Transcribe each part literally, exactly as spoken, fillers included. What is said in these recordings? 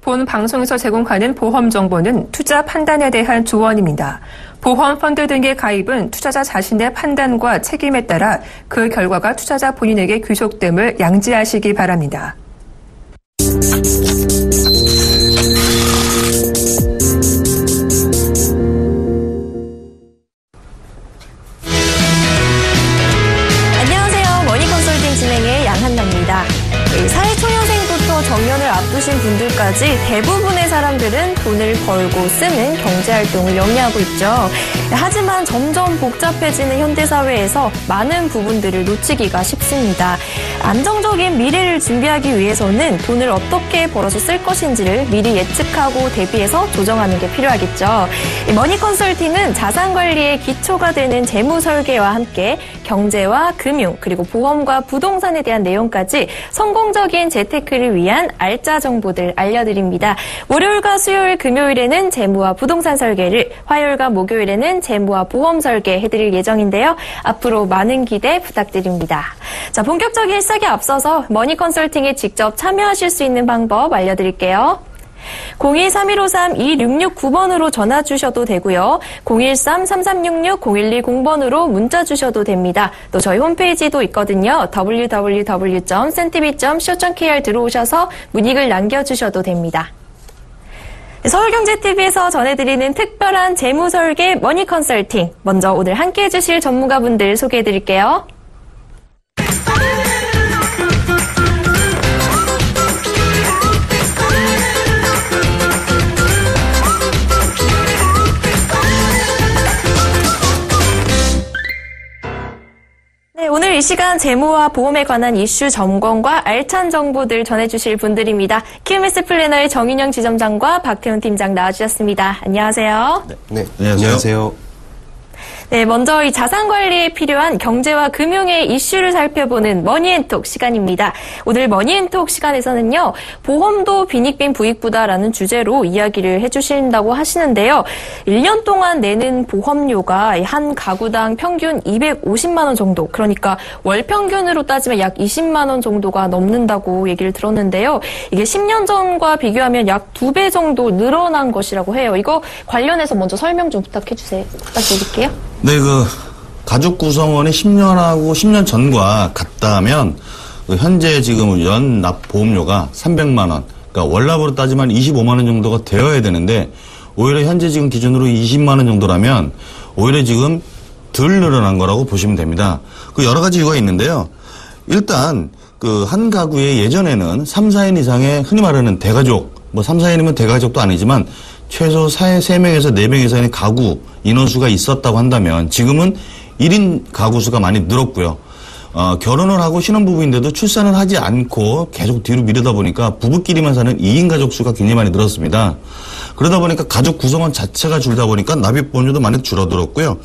본 방송에서 제공하는 보험 정보는 투자 판단에 대한 조언입니다. 보험 펀드 등의 가입은 투자자 자신의 판단과 책임에 따라 그 결과가 투자자 본인에게 귀속됨을 양지하시기 바랍니다. 안녕하세요. 머니컨설팅 진행의 양한나입니다. 사회초년생부터 정년을 앞두신 분들까지 대부분의 사람들은 돈을 벌고 쓰는 경제활동을 영위하고 있죠. 하지만 점점 복잡해지는 현대사회에서 많은 부분들을 놓치기가 쉽습니다. 안정적인 미래를 준비하기 위해서는 돈을 어떻게 벌어서 쓸 것인지를 미리 예측하고 대비해서 조정하는 게 필요하겠죠. 머니컨설팅은 자산관리의 기초가 되는 재무설계와 함께 경제와 금융 그리고 보험과 부동산에 대한 내용까지 성공적인 재테크를 위한 알짜 정보들 알려드립니다. 월요일과 수요일, 금요일에는 재무와 부동산 설계를, 화요일과 목요일에는 재무와 보험 설계 해드릴 예정인데요. 앞으로 많은 기대 부탁드립니다. 자, 본격적인 시작에 앞서서 머니컨설팅에 직접 참여하실 수 있는 방법 알려드릴게요. 공일 삼일오삼 이육육구 번으로 전화 주셔도 되고요. 공일삼 삼삼육육 공일이공 번으로 문자 주셔도 됩니다. 또 저희 홈페이지도 있거든요. 더블유 더블유 더블유 점 센티비 점 씨오 점 케이알 들어오셔서 문의글 남겨주셔도 됩니다. 서울경제티비에서 전해드리는 특별한 재무설계 머니컨설팅. 먼저 오늘 함께해 주실 전문가분들 소개해드릴게요. 네, 오늘 이 시간 재무와 보험에 관한 이슈 점검과 알찬 정보들 전해주실 분들입니다. 키움에스 플래너의 정인영 지점장과 박태훈 팀장 나와주셨습니다. 안녕하세요. 네, 네, 네 안녕하세요. 네, 먼저 이 자산관리에 필요한 경제와 금융의 이슈를 살펴보는 머니앤톡 시간입니다. 오늘 머니앤톡 시간에서는요, 보험도 빈익빈 부익부다라는 주제로 이야기를 해주신다고 하시는데요. 일 년 동안 내는 보험료가 한 가구당 평균 이백오십만 원 정도, 그러니까 월 평균으로 따지면 약 이십만 원 정도가 넘는다고 얘기를 들었는데요. 이게 십 년 전과 비교하면 약 두 배 정도 늘어난 것이라고 해요. 이거 관련해서 먼저 설명 좀 부탁해 주세요. 부탁드릴게요. 네, 그 가족 구성원이 십 년하고 십 년 전과 같다면 그 현재 지금 연 납 보험료가 삼백만 원, 그러니까 월납으로 따지면 이십오만 원 정도가 되어야 되는데 오히려 현재 지금 기준으로 이십만 원 정도라면 오히려 지금 덜 늘어난 거라고 보시면 됩니다. 그 여러 가지 이유가 있는데요. 일단 그 한 가구에 예전에는 삼, 사 인 이상의 흔히 말하는 대가족, 뭐 삼, 사 인이면 대가족도 아니지만 최소 세 명에서 네 명 이상의 가구 인원수가 있었다고 한다면 지금은 일 인 가구수가 많이 늘었고요. 어, 결혼을 하고 신혼부부인데도 출산을 하지 않고 계속 뒤로 미루다 보니까 부부끼리만 사는 이 인 가족 수가 굉장히 많이 늘었습니다. 그러다 보니까 가족 구성원 자체가 줄다 보니까 납입보험료도 많이 줄어들었고요.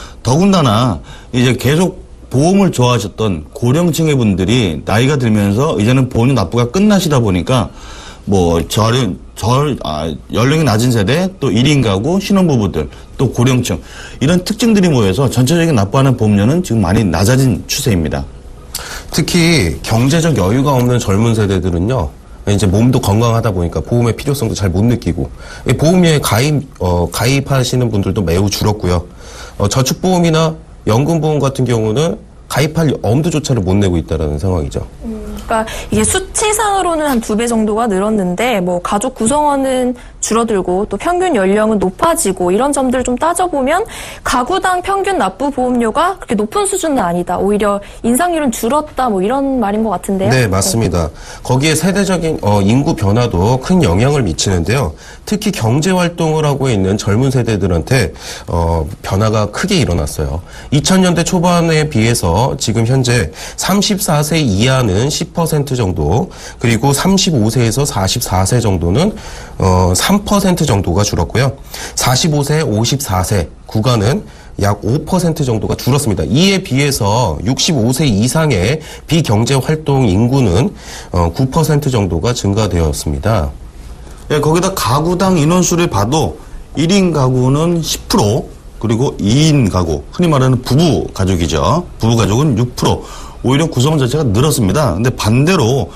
더군다나 이제 계속 보험을 좋아하셨던 고령층의 분들이 나이가 들면서 이제는 보험료 납부가 끝나시다 보니까 뭐 저렴 절, 아, 연령이 낮은 세대, 또 일 인 가구, 신혼부부들, 또 고령층 이런 특징들이 모여서 전체적인 납부하는 보험료는 지금 많이 낮아진 추세입니다. 특히 경제적 여유가 없는 젊은 세대들은요, 이제 몸도 건강하다 보니까 보험의 필요성도 잘 못 느끼고 보험료에 가입 어, 가입하시는 분들도 매우 줄었고요. 어, 저축보험이나 연금보험 같은 경우는 가입할 엄두조차를 못 내고 있다는 상황이죠. 음, 그러니까 이게 수치상으로는 한 두 배 정도가 늘었는데 뭐 가족 구성원은 줄어들고 또 평균 연령은 높아지고 이런 점들을 좀 따져보면 가구당 평균 납부 보험료가 그렇게 높은 수준은 아니다. 오히려 인상률은 줄었다 뭐 이런 말인 것 같은데요. 네, 맞습니다. 네. 거기에 세대적인 어, 인구 변화도 큰 영향을 미치는데요. 특히 경제활동을 하고 있는 젊은 세대들한테 어, 변화가 크게 일어났어요. 이천 년대 초반에 비해서 지금 현재 삼십사 세 이하는 십 퍼센트 정도, 그리고 삼십오 세에서 사십사 세 정도는 어, 삼 퍼센트 정도가 줄었고요. 사십오 세, 오십사 세 구간은 약 오 퍼센트 정도가 줄었습니다. 이에 비해서 육십오 세 이상의 비경제활동 인구는 어, 구 퍼센트 정도가 증가되었습니다. 예, 거기다 가구당 인원수를 봐도 일 인 가구는 십 퍼센트, 그리고 이 인 가구, 흔히 말하는 부부 가족이죠. 부부 가족은 육 퍼센트, 오히려 구성원 자체가 늘었습니다. 근데 반대로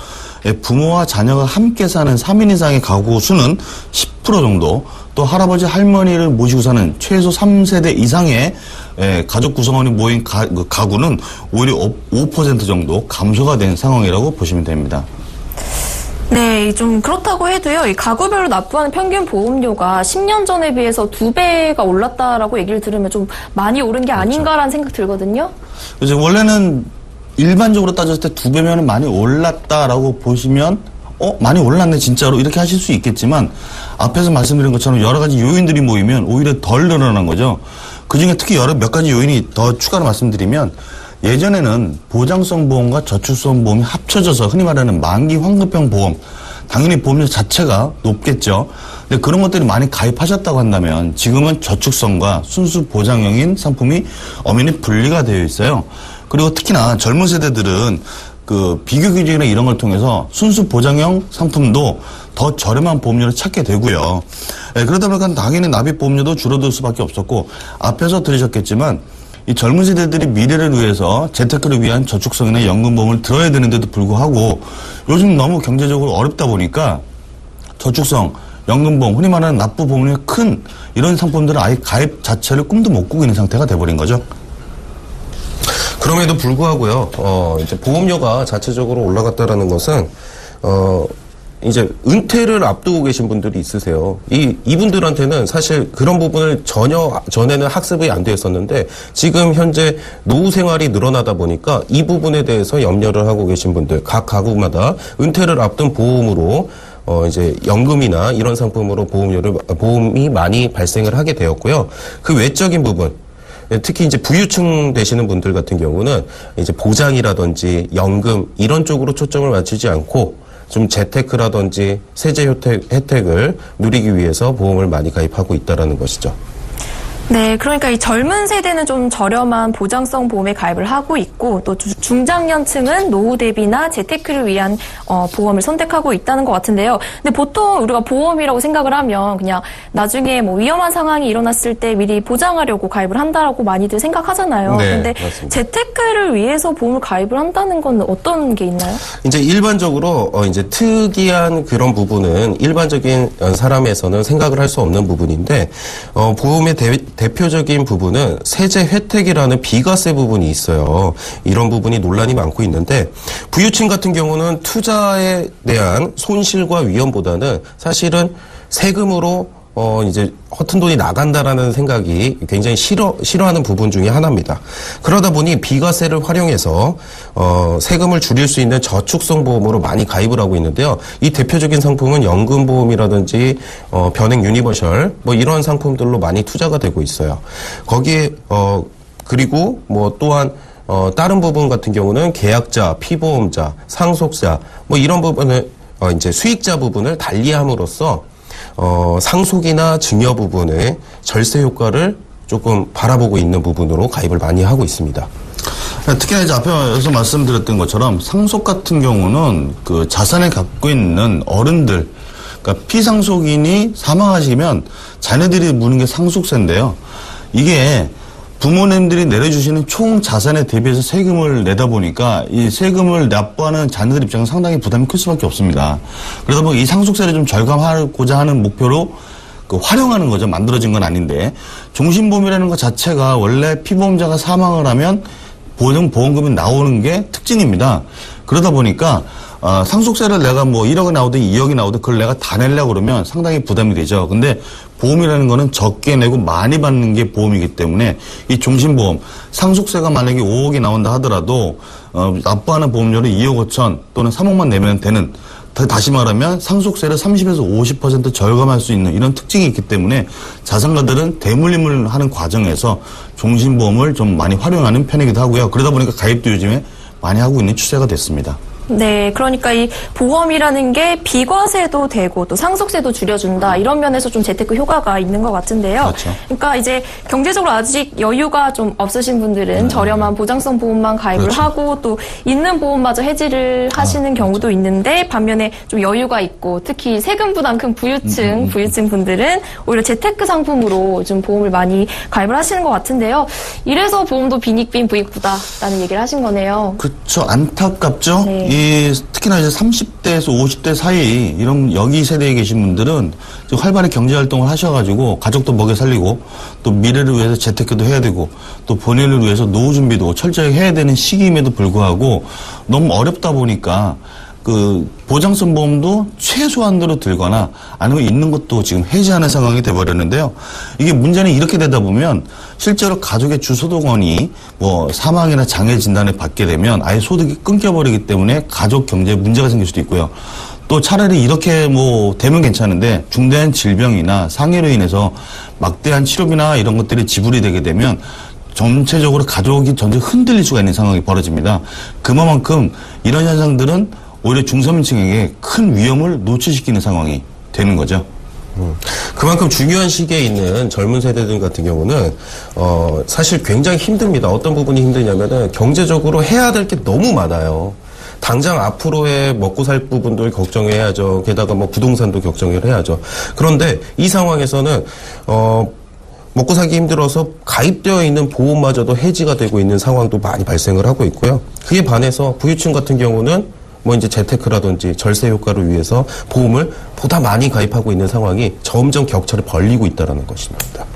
부모와 자녀가 함께 사는 삼 인 이상의 가구 수는 십 퍼센트 정도, 또 할아버지 할머니를 모시고 사는 최소 삼 세대 이상의 가족 구성원이 모인 가, 가구는 오히려 오 퍼센트 정도 감소가 된 상황이라고 보시면 됩니다. 네, 좀 그렇다고 해도요, 이 가구별로 납부하는 평균 보험료가 십 년 전에 비해서 두 배가 올랐다라고 얘기를 들으면 좀 많이 오른 게 아닌가라는 생각 들거든요. 그래서 원래는 일반적으로 따졌을 때 두 배면 많이 올랐다라고 보시면 어 많이 올랐네 진짜로 이렇게 하실 수 있겠지만 앞에서 말씀드린 것처럼 여러 가지 요인들이 모이면 오히려 덜 늘어난 거죠. 그중에 특히 여러 몇 가지 요인이 더 추가로 말씀드리면 예전에는 보장성 보험과 저축성 보험이 합쳐져서 흔히 말하는 만기 환급형 보험, 당연히 보험료 자체가 높겠죠. 근데 그런 것들이 많이 가입하셨다고 한다면 지금은 저축성과 순수 보장형인 상품이 엄연히 분리가 되어 있어요. 그리고 특히나 젊은 세대들은 그 비교 규정이나 이런 걸 통해서 순수 보장형 상품도 더 저렴한 보험료를 찾게 되고요. 예, 그러다 보니까 당연히 납입 보험료도 줄어들 수밖에 없었고 앞에서 들으셨겠지만 이 젊은 세대들이 미래를 위해서 재테크를 위한 저축성이나 연금보험을 들어야 되는데도 불구하고 요즘 너무 경제적으로 어렵다 보니까 저축성, 연금보험, 흔히 말하는 납부 보험료가 큰 이런 상품들은 아예 가입 자체를 꿈도 못 꾸고 있는 상태가 돼버린 거죠. 그럼에도 불구하고요, 어, 이제 보험료가 자체적으로 올라갔다라는 것은, 어, 이제 은퇴를 앞두고 계신 분들이 있으세요. 이, 이분들한테는 사실 그런 부분을 전혀, 전에는 학습이 안 되었었는데, 지금 현재 노후 생활이 늘어나다 보니까 이 부분에 대해서 염려를 하고 계신 분들, 각 가구마다 은퇴를 앞둔 보험으로 어, 이제, 연금이나 이런 상품으로 보험료를, 보험이 많이 발생을 하게 되었고요. 그 외적인 부분, 특히 이제 부유층 되시는 분들 같은 경우는 이제 보장이라든지 연금 이런 쪽으로 초점을 맞추지 않고 좀 재테크라든지 세제 혜택, 혜택을 누리기 위해서 보험을 많이 가입하고 있다라는 것이죠. 네, 그러니까 이 젊은 세대는 좀 저렴한 보장성 보험에 가입을 하고 있고 또 중장년층은 노후 대비나 재테크를 위한 어, 보험을 선택하고 있다는 것 같은데요. 근데 보통 우리가 보험이라고 생각을 하면 그냥 나중에 뭐 위험한 상황이 일어났을 때 미리 보장하려고 가입을 한다라고 많이들 생각하잖아요. 네, 근데 맞습니다. 재테크를 위해서 보험을 가입을 한다는 건 어떤 게 있나요? 이제 일반적으로 어 이제 특이한 그런 부분은 일반적인 사람에서는 생각을 할 수 없는 부분인데 어 보험의 대 대표적인 부분은 세제 혜택이라는 비과세 부분이 있어요. 이런 부분이 논란이 많고 있는데 부유층 같은 경우는 투자에 대한 손실과 위험보다는 사실은 세금으로 어 이제 허튼 돈이 나간다라는 생각이 굉장히 싫어 싫어하는 부분 중에 하나입니다. 그러다 보니 비과세를 활용해서 어 세금을 줄일 수 있는 저축성 보험으로 많이 가입을 하고 있는데요. 이 대표적인 상품은 연금보험이라든지 어 변액 유니버셜 뭐 이런 상품들로 많이 투자가 되고 있어요. 거기에 어 그리고 뭐 또한 어 다른 부분 같은 경우는 계약자, 피보험자, 상속자 뭐 이런 부분을 어 이제 수익자 부분을 달리함으로써 어, 상속이나 증여 부분의 절세 효과를 조금 바라보고 있는 부분으로 가입을 많이 하고 있습니다. 특히나 이제 앞에서 말씀드렸던 것처럼 상속 같은 경우는 그 자산을 갖고 있는 어른들, 그러니까 피상속인이 사망하시면 자녀들이 무는 게 상속세인데요. 이게 부모님들이 내려주시는 총 자산에 대비해서 세금을 내다 보니까 이 세금을 납부하는 자녀들 입장은 상당히 부담이 클 수밖에 없습니다. 그러다 보니 이 상속세를 좀 절감하고자 하는 목표로 그 활용하는 거죠. 만들어진 건 아닌데 종신보험이라는 것 자체가 원래 피보험자가 사망을 하면 보증 보험금이 나오는 게 특징입니다. 그러다 보니까 어, 상속세를 내가 뭐 일억이 나오든 이억이 나오든 그걸 내가 다 내려고 그러면 상당히 부담이 되죠. 근데 보험이라는 거는 적게 내고 많이 받는 게 보험이기 때문에 이 종신보험, 상속세가 만약에 오억이 나온다 하더라도 어, 납부하는 보험료를 이억 오천 또는 삼억만 내면 되는, 다시 말하면 상속세를 삼십에서 오십 퍼센트 절감할 수 있는 이런 특징이 있기 때문에 자산가들은 대물림을 하는 과정에서 종신보험을 좀 많이 활용하는 편이기도 하고요. 그러다 보니까 가입도 요즘에 많이 하고 있는 추세가 됐습니다. 네, 그러니까 이 보험이라는 게 비과세도 되고 또 상속세도 줄여준다 이런 면에서 좀 재테크 효과가 있는 것 같은데요. 그렇죠. 그러니까 이제 경제적으로 아직 여유가 좀 없으신 분들은 음. 저렴한 보장성 보험만 가입을 그렇죠. 하고 또 있는 보험마저 해지를 하시는 아, 경우도 그렇죠. 있는데 반면에 좀 여유가 있고 특히 세금 부담 큰 부유층 음, 음, 부유층 분들은 오히려 재테크 상품으로 좀 보험을 많이 가입을 하시는 것 같은데요. 이래서 보험도 빈익빈 부익부다라는 얘기를 하신 거네요. 그렇죠. 안타깝죠. 네. 이 특히나 이제 삼십 대에서 오십 대 사이 이런 여기 세대에 계신 분들은 활발히 경제 활동을 하셔가지고 가족도 먹여 살리고 또 미래를 위해서 재테크도 해야 되고 또 본인을 위해서 노후 준비도 철저히 해야 되는 시기임에도 불구하고 너무 어렵다 보니까 그 보장성 보험도 최소한으로 들거나 아니면 있는 것도 지금 해지하는 상황이 돼버렸는데요. 이게 문제는 이렇게 되다 보면 실제로 가족의 주 소득원이 뭐 사망이나 장애 진단을 받게 되면 아예 소득이 끊겨버리기 때문에 가족 경제에 문제가 생길 수도 있고요. 또 차라리 이렇게 뭐 되면 괜찮은데 중대한 질병이나 상해로 인해서 막대한 치료비나 이런 것들이 지불이 되게 되면 전체적으로 가족이 전체 흔들릴 수가 있는 상황이 벌어집니다. 그만큼 이런 현상들은 오히려 중소민층에게 큰 위험을 노출시키는 상황이 되는 거죠. 음, 그만큼 중요한 시기에 있는 젊은 세대들 같은 경우는 어, 사실 굉장히 힘듭니다. 어떤 부분이 힘드냐면은 경제적으로 해야 될 게 너무 많아요. 당장 앞으로의 먹고 살 부분들 걱정해야죠. 게다가 뭐 부동산도 걱정을 해야죠. 그런데 이 상황에서는 어, 먹고 살기 힘들어서 가입되어 있는 보험마저도 해지가 되고 있는 상황도 많이 발생을 하고 있고요. 그에 반해서 부유층 같은 경우는 뭐 이제 재테크라든지 절세 효과를 위해서 보험을 보다 많이 가입하고 있는 상황이 점점 격차를 벌리고 있다는 것입니다.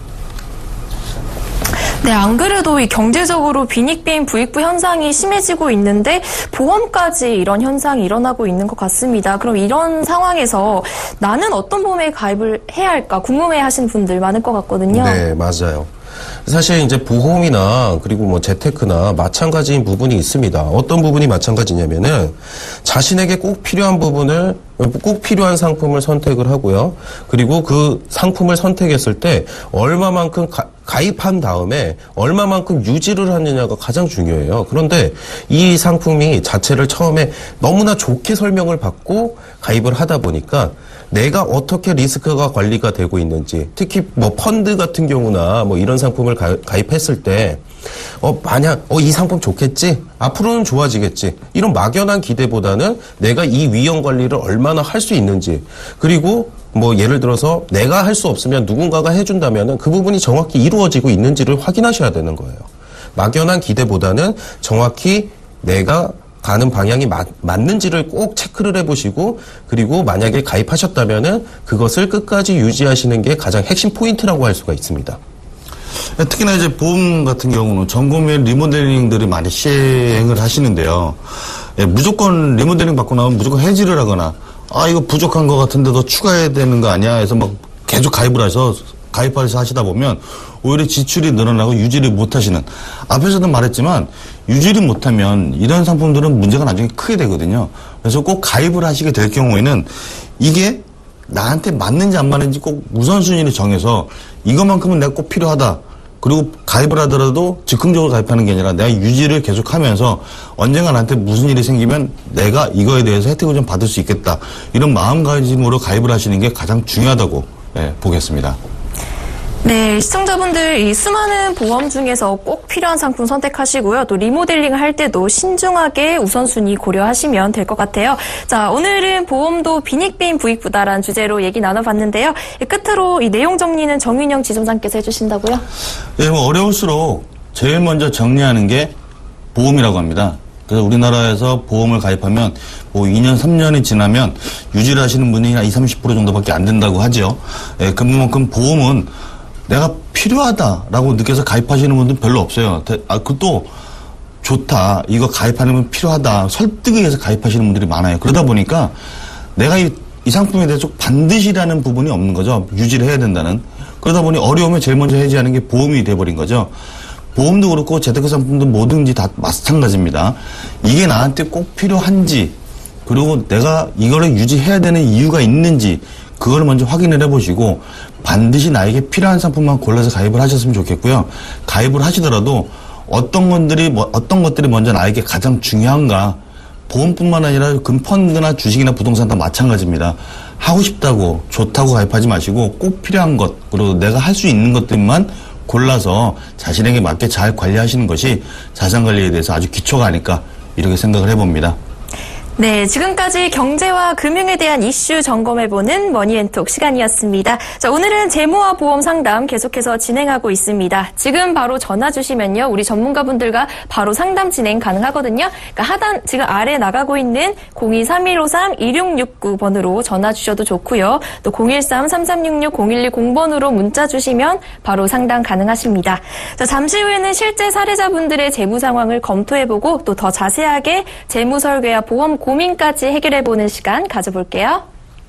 네, 안 그래도 이 경제적으로 빈익빈 부익부 현상이 심해지고 있는데 보험까지 이런 현상이 일어나고 있는 것 같습니다. 그럼 이런 상황에서 나는 어떤 보험에 가입을 해야 할까 궁금해하시는 분들 많을 것 같거든요. 네, 맞아요. 사실 이제 보험이나 그리고 뭐 재테크나 마찬가지인 부분이 있습니다. 어떤 부분이 마찬가지냐면은 자신에게 꼭 필요한 부분을 꼭 필요한 상품을 선택을 하고요. 그리고 그 상품을 선택했을 때 얼마만큼 가, 가입한 다음에 얼마만큼 유지를 하느냐가 가장 중요해요. 그런데 이 상품이 자체를 처음에 너무나 좋게 설명을 받고 가입을 하다 보니까 내가 어떻게 리스크가 관리가 되고 있는지, 특히 뭐 펀드 같은 경우나 뭐 이런 상품을 가, 가입했을 때, 어, 만약, 어, 이 상품 좋겠지? 앞으로는 좋아지겠지? 이런 막연한 기대보다는 내가 이 위험 관리를 얼마나 할 수 있는지, 그리고 뭐 예를 들어서 내가 할 수 없으면 누군가가 해준다면은 그 부분이 정확히 이루어지고 있는지를 확인하셔야 되는 거예요. 막연한 기대보다는 정확히 내가 가는 방향이 맞, 맞는지를 꼭 체크를 해보시고 그리고 만약에 가입하셨다면은 그것을 끝까지 유지하시는 게 가장 핵심 포인트라고 할 수가 있습니다. 특히나 이제 보험 같은 경우는 전구매 리모델링들이 많이 시행을 하시는데요. 예, 무조건 리모델링 받고 나면 무조건 해지를 하거나 아 이거 부족한 것 같은데 더 추가해야 되는 거 아니야 해서 막 계속 가입을 해서 가입해서 하시다 보면 오히려 지출이 늘어나고 유지를 못하시는, 앞에서도 말했지만 유지를 못하면 이런 상품들은 문제가 나중에 크게 되거든요. 그래서 꼭 가입을 하시게 될 경우에는 이게 나한테 맞는지 안 맞는지 꼭 우선순위를 정해서 이것만큼은 내가 꼭 필요하다. 그리고 가입을 하더라도 즉흥적으로 가입하는 게 아니라 내가 유지를 계속하면서 언젠가 나한테 무슨 일이 생기면 내가 이거에 대해서 혜택을 좀 받을 수 있겠다. 이런 마음가짐으로 가입을 하시는 게 가장 중요하다고 네, 보겠습니다. 네, 시청자분들 이 수많은 보험 중에서 꼭 필요한 상품 선택하시고요. 또 리모델링을 할 때도 신중하게 우선순위 고려하시면 될 것 같아요. 자, 오늘은 보험도 빈익빈 부익부다라는 주제로 얘기 나눠봤는데요. 끝으로 이 내용 정리는 정윤영 지점장께서 해주신다고요? 네, 뭐 어려울수록 제일 먼저 정리하는 게 보험이라고 합니다. 그래서 우리나라에서 보험을 가입하면 뭐 이 년, 삼 년이 지나면 유지를 하시는 분이 한 이십, 삼십 퍼센트 정도밖에 안 된다고 하죠. 예, 그만큼 보험은 내가 필요하다라고 느껴서 가입하시는 분들은 별로 없어요. 아, 그것도 좋다. 이거 가입하는 건 필요하다. 설득에 의해서 가입하시는 분들이 많아요. 그러다 보니까 내가 이, 이 상품에 대해서 반드시라는 부분이 없는 거죠. 유지를 해야 된다는. 그러다 보니 어려우면 제일 먼저 해지하는 게 보험이 돼버린 거죠. 보험도 그렇고 재테크 상품도 뭐든지 다 마찬가지입니다. 이게 나한테 꼭 필요한지, 그리고 내가 이거를 유지해야 되는 이유가 있는지 그걸 먼저 확인을 해보시고 반드시 나에게 필요한 상품만 골라서 가입을 하셨으면 좋겠고요. 가입을 하시더라도 어떤 것들이 뭐 어떤 것들이 먼저 나에게 가장 중요한가. 보험뿐만 아니라 금펀드나 주식이나 부동산 다 마찬가지입니다. 하고 싶다고 좋다고 가입하지 마시고 꼭 필요한 것, 그리고 내가 할 수 있는 것들만 골라서 자신에게 맞게 잘 관리하시는 것이 자산관리에 대해서 아주 기초가 아닐까 이렇게 생각을 해봅니다. 네, 지금까지 경제와 금융에 대한 이슈 점검해보는 머니앤톡 시간이었습니다. 자, 오늘은 재무와 보험 상담 계속해서 진행하고 있습니다. 지금 바로 전화 주시면요, 우리 전문가분들과 바로 상담 진행 가능하거든요. 그러니까 하단 지금 아래 나가고 있는 공이 삼일오삼 이육육구 번으로 전화 주셔도 좋고요. 또 공일삼 삼삼육육 공일이공 번으로 문자 주시면 바로 상담 가능하십니다. 자, 잠시 후에는 실제 사례자분들의 재무 상황을 검토해보고 또 더 자세하게 재무 설계와 보험 고민까지 해결해보는 시간 가져볼게요.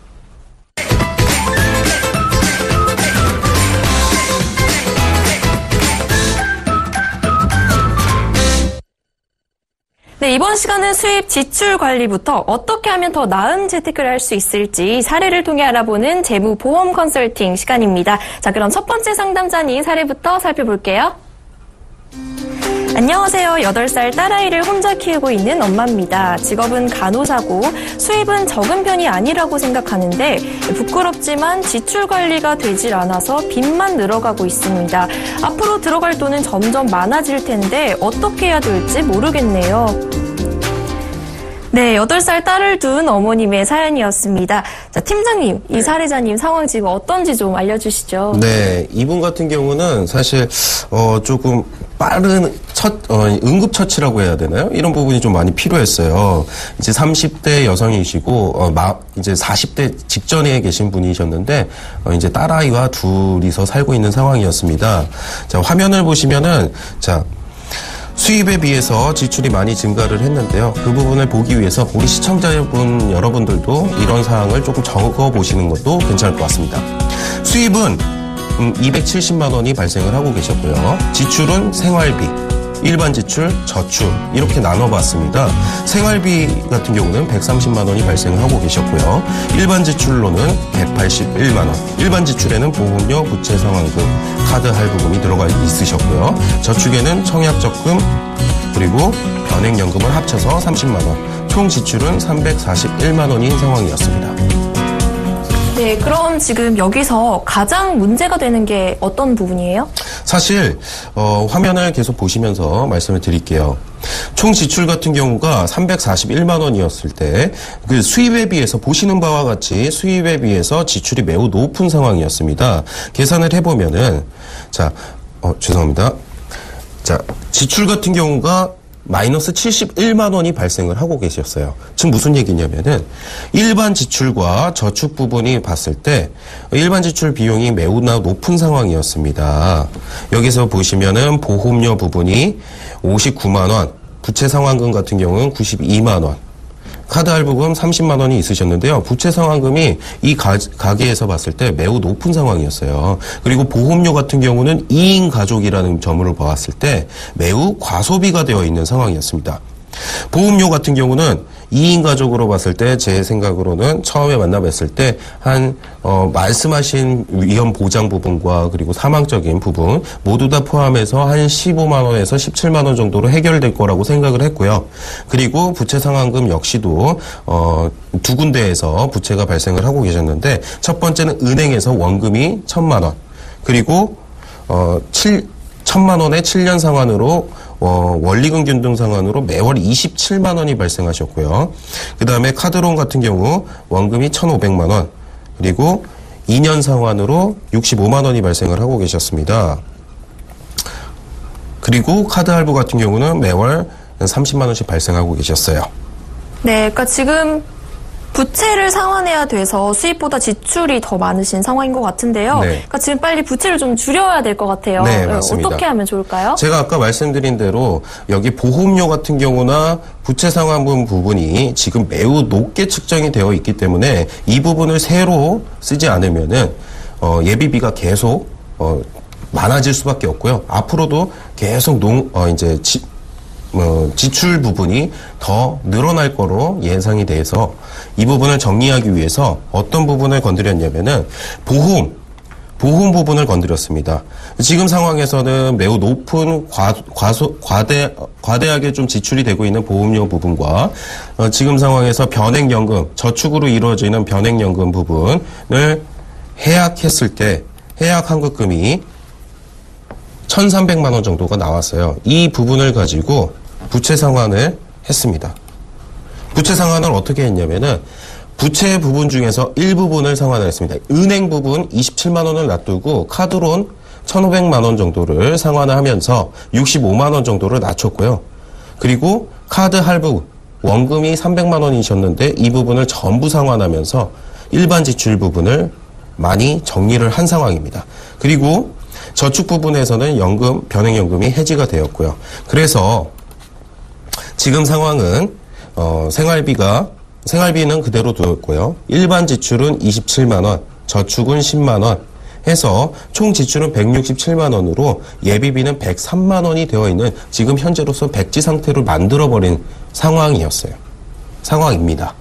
네, 이번 시간은 수입 지출 관리부터 어떻게 하면 더 나은 재테크를 할 수 있을지 사례를 통해 알아보는 재무 보험 컨설팅 시간입니다. 자, 그럼 첫 번째 상담자님 사례부터 살펴볼게요. 안녕하세요. 여덟 살 딸아이를 혼자 키우고 있는 엄마입니다. 직업은 간호사고 수입은 적은 편이 아니라고 생각하는데 부끄럽지만 지출 관리가 되질 않아서 빚만 늘어가고 있습니다. 앞으로 들어갈 돈은 점점 많아질 텐데 어떻게 해야 될지 모르겠네요. 네, 여덟 살 딸을 둔 어머님의 사연이었습니다. 자, 팀장님, 이 사례자님 상황 지금 어떤지 좀 알려주시죠. 네, 이분 같은 경우는 사실 어 조금 빠른 첫 어, 응급처치라고 해야 되나요? 이런 부분이 좀 많이 필요했어요. 이제 삼십 대 여성이시고 어, 마, 이제 사십 대 직전에 계신 분이셨는데 어, 이제 딸아이와 둘이서 살고 있는 상황이었습니다. 자, 화면을 보시면은 자. 수입에 비해서 지출이 많이 증가를 했는데요. 그 부분을 보기 위해서 우리 시청자분 여러분들도 이런 사항을 조금 적어보시는 것도 괜찮을 것 같습니다. 수입은 음, 이백칠십만 원이 발생을 하고 계셨고요. 지출은 생활비, 일반 지출, 저축 이렇게 나눠봤습니다. 생활비 같은 경우는 백삼십만 원이 발생을 하고 계셨고요. 일반 지출로는 백팔십일만 원, 일반 지출에는 보험료, 부채 상환금, 카드 할부금이 들어가 있으셨고요. 저축에는 청약적금 그리고 변액연금을 합쳐서 삼십만 원, 총 지출은 삼백사십일만 원인 상황이었습니다. 네, 그럼 지금 여기서 가장 문제가 되는 게 어떤 부분이에요? 사실 어, 화면을 계속 보시면서 말씀을 드릴게요. 총 지출 같은 경우가 삼백사십일만 원이었을 때 그 수입에 비해서 보시는 바와 같이 수입에 비해서 지출이 매우 높은 상황이었습니다. 계산을 해보면은 자, 어, 죄송합니다. 자, 지출 같은 경우가 마이너스 칠십일만 원이 발생을 하고 계셨어요. 지금 무슨 얘기냐면은 일반 지출과 저축 부분이 봤을 때 일반 지출 비용이 매우나 높은 상황이었습니다. 여기서 보시면은 보험료 부분이 오십구만 원, 부채 상환금 같은 경우는 구십이만 원, 카드 할부금 삼십만 원이 있으셨는데요. 부채 상환금이 이 가, 가게에서 봤을 때 매우 높은 상황이었어요. 그리고 보험료 같은 경우는 이 인 가족이라는 점을 봤을 때 매우 과소비가 되어 있는 상황이었습니다. 보험료 같은 경우는 이 인 가족으로 봤을 때 제 생각으로는 처음에 만나뵀을 때 한 어, 말씀하신 위험 보장 부분과 그리고 사망적인 부분 모두 다 포함해서 한 십오만 원에서 십칠만 원 정도로 해결될 거라고 생각을 했고요. 그리고 부채 상환금 역시도 어, 두 군데에서 부채가 발생을 하고 계셨는데 첫 번째는 은행에서 원금이 천만 원 그리고 어, 칠 천만 원에 칠 년 상환으로 어, 원리금 균등 상환으로 매월 이십칠만 원이 발생하셨고요. 그 다음에 카드론 같은 경우 원금이 천오백만 원 그리고 이 년 상환으로 육십오만 원이 발생을 하고 계셨습니다. 그리고 카드 할부 같은 경우는 매월 삼십만 원씩 발생하고 계셨어요. 네, 그러니까 지금 부채를 상환해야 돼서 수입보다 지출이 더 많으신 상황인 것 같은데요. 네. 그러니까 지금 빨리 부채를 좀 줄여야 될 것 같아요. 네, 맞습니다. 어떻게 하면 좋을까요? 제가 아까 말씀드린 대로 여기 보험료 같은 경우나 부채 상환금 부분이 지금 매우 높게 측정이 되어 있기 때문에 이 부분을 새로 쓰지 않으면은 어, 예비비가 계속 어, 많아질 수밖에 없고요. 앞으로도 계속 농, 어, 이제 지, 어, 지출 부분이 더 늘어날 거로 예상이 돼서 이 부분을 정리하기 위해서 어떤 부분을 건드렸냐면은 보험, 보험 부분을 건드렸습니다. 지금 상황에서는 매우 높은 과, 과소, 과대, 과대하게 좀 지출이 되고 있는 보험료 부분과 어, 지금 상황에서 변액연금, 저축으로 이루어지는 변액연금 부분을 해약했을 때 해약 환급금이 천삼백만 원 정도가 나왔어요. 이 부분을 가지고 부채 상환을 했습니다. 부채 상환을 어떻게 했냐면은 부채 부분 중에서 일부분을 상환을 했습니다. 은행 부분 이십칠만 원을 놔두고 카드론 천오백만 원 정도를 상환을 하면서 육십오만 원 정도를 낮췄고요. 그리고 카드 할부 원금이 삼백만 원이셨는데 이 부분을 전부 상환하면서 일반 지출 부분을 많이 정리를 한 상황입니다. 그리고 저축 부분에서는 연금, 변액연금이 해지가 되었고요. 그래서 지금 상황은 어, 생활비가 생활비는 그대로 두었고요. 일반 지출은 이십칠만 원, 저축은 십만 원 해서 총 지출은 백육십칠만 원으로 예비비는 백삼만 원이 되어 있는 지금 현재로서 백지 상태를 만들어버린 상황이었어요. 상황입니다.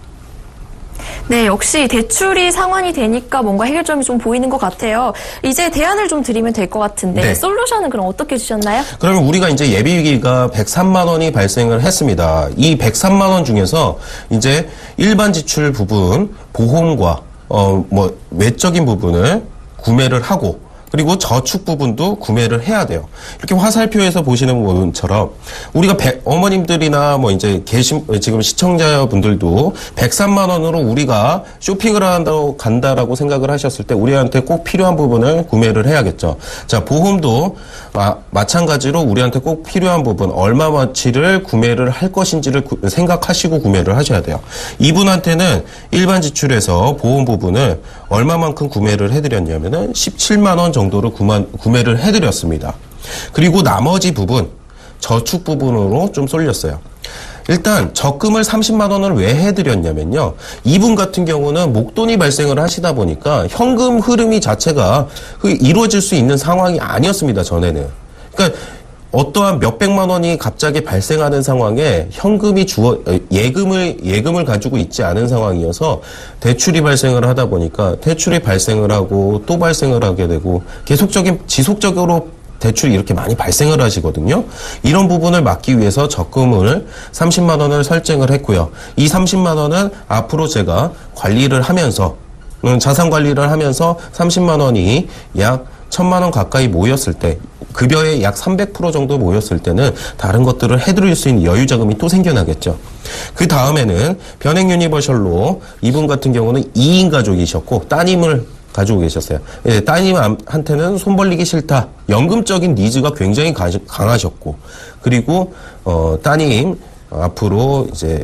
네, 역시 대출이 상환이 되니까 뭔가 해결점이 좀 보이는 것 같아요. 이제 대안을 좀 드리면 될 것 같은데 네. 솔루션은 그럼 어떻게 주셨나요? 그러면 우리가 이제 예비비가 백삼만 원이 발생을 했습니다. 이 백삼만 원 중에서 이제 일반 지출 부분, 보험과 어 뭐 외적인 부분을 구매를 하고 그리고 저축 부분도 구매를 해야 돼요. 이렇게 화살표에서 보시는 것처럼 우리가 백, 어머님들이나 뭐 이제 계신 지금 시청자분들도 백삼만 원으로 우리가 쇼핑을 한다고 간다라고 생각을 하셨을 때 우리한테 꼭 필요한 부분을 구매를 해야겠죠. 자, 보험도 마, 마찬가지로 우리한테 꼭 필요한 부분 얼마만치를 구매를 할 것인지를 구, 생각하시고 구매를 하셔야 돼요. 이분한테는 일반 지출에서 보험 부분을 얼마만큼 구매를 해드렸냐면은 십칠만 원 정도를 구마, 구매를 해드렸습니다. 그리고 나머지 부분, 저축 부분으로 좀 쏠렸어요. 일단 적금을 삼십만 원을 왜 해드렸냐면요. 이분 같은 경우는 목돈이 발생을 하시다 보니까 현금 흐름이 자체가 이루어질 수 있는 상황이 아니었습니다. 전에는. 그러니까 어떠한 몇백만 원이 갑자기 발생하는 상황에 현금이 주어 예금을 예금을 가지고 있지 않은 상황이어서 대출이 발생을 하다 보니까 대출이 발생을 하고 또 발생을 하게 되고 계속적인 지속적으로 대출이 이렇게 많이 발생을 하시거든요. 이런 부분을 막기 위해서 적금을 삼십만 원을 설정을 했고요. 이 삼십만 원은 앞으로 제가 관리를 하면서 자산 관리를 하면서 삼십만 원이 약 천만 원 가까이 모였을 때 급여의 약 삼백 퍼센트 정도 모였을 때는 다른 것들을 해드릴 수 있는 여유 자금이 또 생겨나겠죠. 그 다음에는 변액 유니버셜로 이분 같은 경우는 이 인 가족이셨고 따님을 가지고 계셨어요. 예, 따님한테는 손 벌리기 싫다. 연금적인 니즈가 굉장히 가, 강하셨고 그리고 어, 따님 앞으로 이제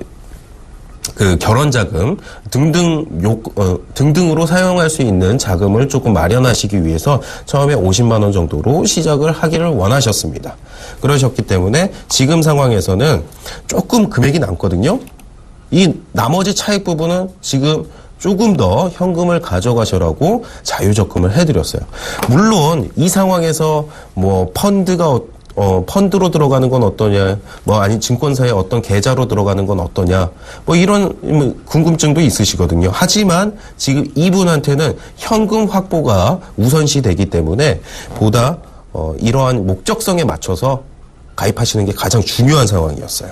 그 결혼 자금 등등 요 어, 등등으로 사용할 수 있는 자금을 조금 마련하시기 위해서 처음에 오십만 원 정도로 시작을 하기를 원하셨습니다. 그러셨기 때문에 지금 상황에서는 조금 금액이 남거든요. 이 나머지 차익 부분은 지금 조금 더 현금을 가져가셔라고 자유적금을 해드렸어요. 물론 이 상황에서 뭐 펀드가 어, 펀드로 들어가는 건 어떠냐, 뭐, 아니, 증권사의 어떤 계좌로 들어가는 건 어떠냐, 뭐, 이런 뭐, 궁금증도 있으시거든요. 하지만 지금 이분한테는 현금 확보가 우선시 되기 때문에 보다, 어, 이러한 목적성에 맞춰서 가입하시는 게 가장 중요한 상황이었어요.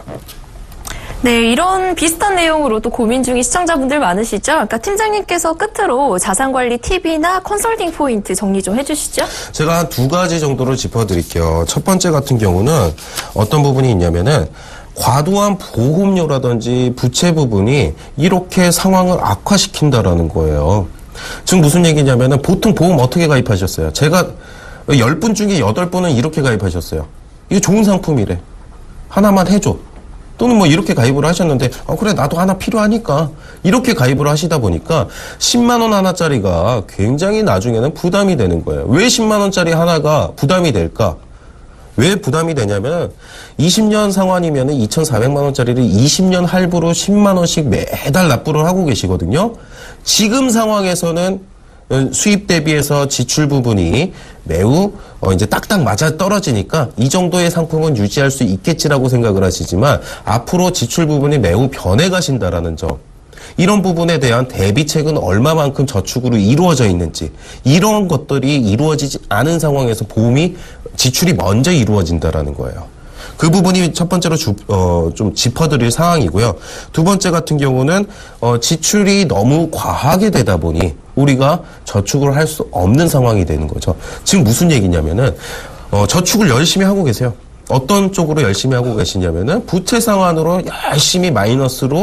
네, 이런 비슷한 내용으로 또 고민 중인 시청자분들 많으시죠? 그러니까 팀장님께서 끝으로 자산관리 팁이나 컨설팅 포인트 정리 좀 해주시죠. 제가 한 두 가지 정도를 짚어드릴게요. 첫 번째 같은 경우는 어떤 부분이 있냐면은 과도한 보험료라든지 부채 부분이 이렇게 상황을 악화시킨다라는 거예요. 지금 무슨 얘기냐면은 보통 보험 어떻게 가입하셨어요? 제가 열 분 중에 여덟 분은 이렇게 가입하셨어요. 이거 좋은 상품이래. 하나만 해줘. 또는 뭐 이렇게 가입을 하셨는데 아 그래 나도 하나 필요하니까 이렇게 가입을 하시다 보니까 십만 원 하나짜리가 굉장히 나중에는 부담이 되는 거예요. 왜 십만 원짜리 하나가 부담이 될까? 왜 부담이 되냐면 이십 년 상환이면 이천사백만 원짜리를 이십 년 할부로 십만 원씩 매달 납부를 하고 계시거든요. 지금 상황에서는 수입 대비해서 지출 부분이 매우 어 이제 딱딱 맞아 떨어지니까 이 정도의 상품은 유지할 수 있겠지라고 생각을 하시지만 앞으로 지출 부분이 매우 변해가신다라는 점. 이런 부분에 대한 대비책은 얼마만큼 저축으로 이루어져 있는지 이런 것들이 이루어지지 않은 상황에서 보험이 지출이 먼저 이루어진다라는 거예요. 그 부분이 첫 번째로 주, 어, 좀 짚어드릴 상황이고요. 두 번째 같은 경우는 어, 지출이 너무 과하게 되다 보니 우리가 저축을 할 수 없는 상황이 되는 거죠. 지금 무슨 얘기냐면은 어, 저축을 열심히 하고 계세요. 어떤 쪽으로 열심히 하고 계시냐면은 부채 상환으로 열심히 마이너스로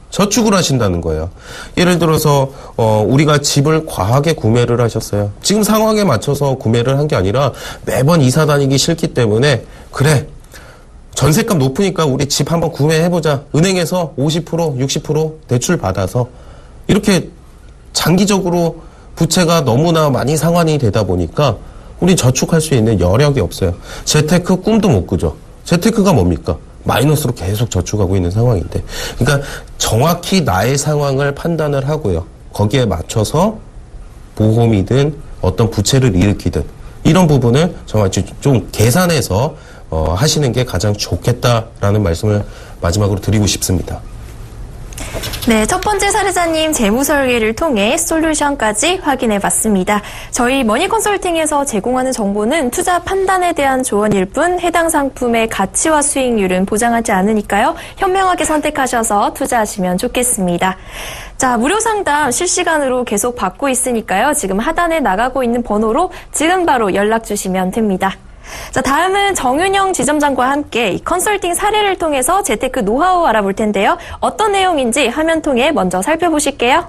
저축을 하신다는 거예요. 예를 들어서 어, 우리가 집을 과하게 구매를 하셨어요. 지금 상황에 맞춰서 구매를 한 게 아니라 매번 이사 다니기 싫기 때문에 그래 전셋값 높으니까 우리 집 한번 구매해보자. 은행에서 오십 퍼센트 육십 퍼센트 대출 받아서 이렇게 장기적으로 부채가 너무나 많이 상환이 되다 보니까 우리 저축할 수 있는 여력이 없어요. 재테크 꿈도 못 꾸죠. 재테크가 뭡니까? 마이너스로 계속 저축하고 있는 상황인데. 그러니까 정확히 나의 상황을 판단을 하고요. 거기에 맞춰서 보험이든 어떤 부채를 일으키든 이런 부분을 정말 좀 계산해서 어, 하시는 게 가장 좋겠다라는 말씀을 마지막으로 드리고 싶습니다. 네, 첫 번째 사례자님 재무 설계를 통해 솔루션까지 확인해 봤습니다. 저희 머니 컨설팅에서 제공하는 정보는 투자 판단에 대한 조언일 뿐 해당 상품의 가치와 수익률은 보장하지 않으니까요. 현명하게 선택하셔서 투자하시면 좋겠습니다. 자, 무료 상담 실시간으로 계속 받고 있으니까요. 지금 하단에 나가고 있는 번호로 지금 바로 연락 주시면 됩니다. 자, 다음은 정윤영 지점장과 함께 이 컨설팅 사례를 통해서 재테크 노하우 알아볼 텐데요. 어떤 내용인지 화면 통해 먼저 살펴보실게요.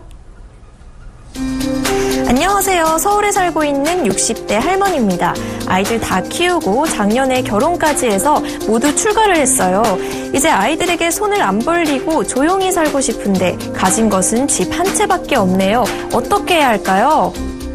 안녕하세요. 서울에 살고 있는 육십 대 할머니입니다. 아이들 다 키우고 작년에 결혼까지 해서 모두 출가를 했어요. 이제 아이들에게 손을 안 벌리고 조용히 살고 싶은데 가진 것은 집 한 채밖에 없네요. 어떻게 해야 할까요?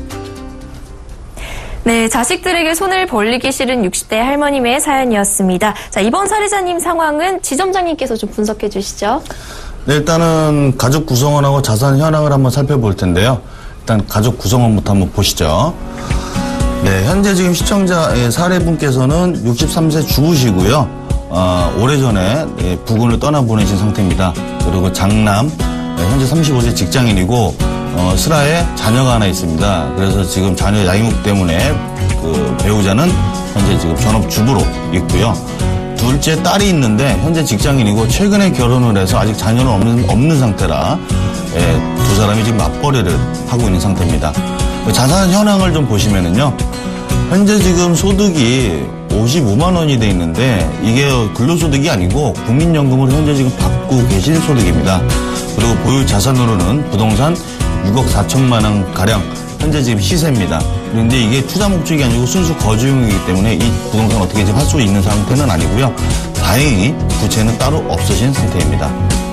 네, 자식들에게 손을 벌리기 싫은 육십 대 할머님의 사연이었습니다. 자, 이번 사례자님 상황은 지점장님께서 좀 분석해 주시죠. 네, 일단은 가족 구성원하고 자산 현황을 한번 살펴볼 텐데요. 일단 가족 구성원부터 한번 보시죠. 네, 현재 지금 시청자의 사례분께서는 육십삼 세 주부시고요. 어, 오래전에 예, 부군을 떠나보내신 상태입니다. 그리고 장남, 예, 현재 삼십오 세 직장인이고 어, 슬하에 자녀가 하나 있습니다. 그래서 지금 자녀 양육 때문에 그 배우자는 현재 지금 전업주부로 있고요. 둘째 딸이 있는데 현재 직장인이고 최근에 결혼을 해서 아직 자녀는 없는, 없는 상태라 예, 두 사람이 지금 맞벌이를 하고 있는 상태입니다. 자산 현황을 좀 보시면은요. 현재 지금 소득이 오십오만 원이 돼 있는데 이게 근로소득이 아니고 국민연금을 현재 지금 받고 계신 소득입니다. 그리고 보유 자산으로는 부동산 육억 사천만 원 가량 현재 지금 시세입니다. 그런데 이게 투자 목적이 아니고 순수 거주용이기 때문에 이 부동산 어떻게 지금 할 수 있는 상태는 아니고요. 다행히 부채는 따로 없으신 상태입니다.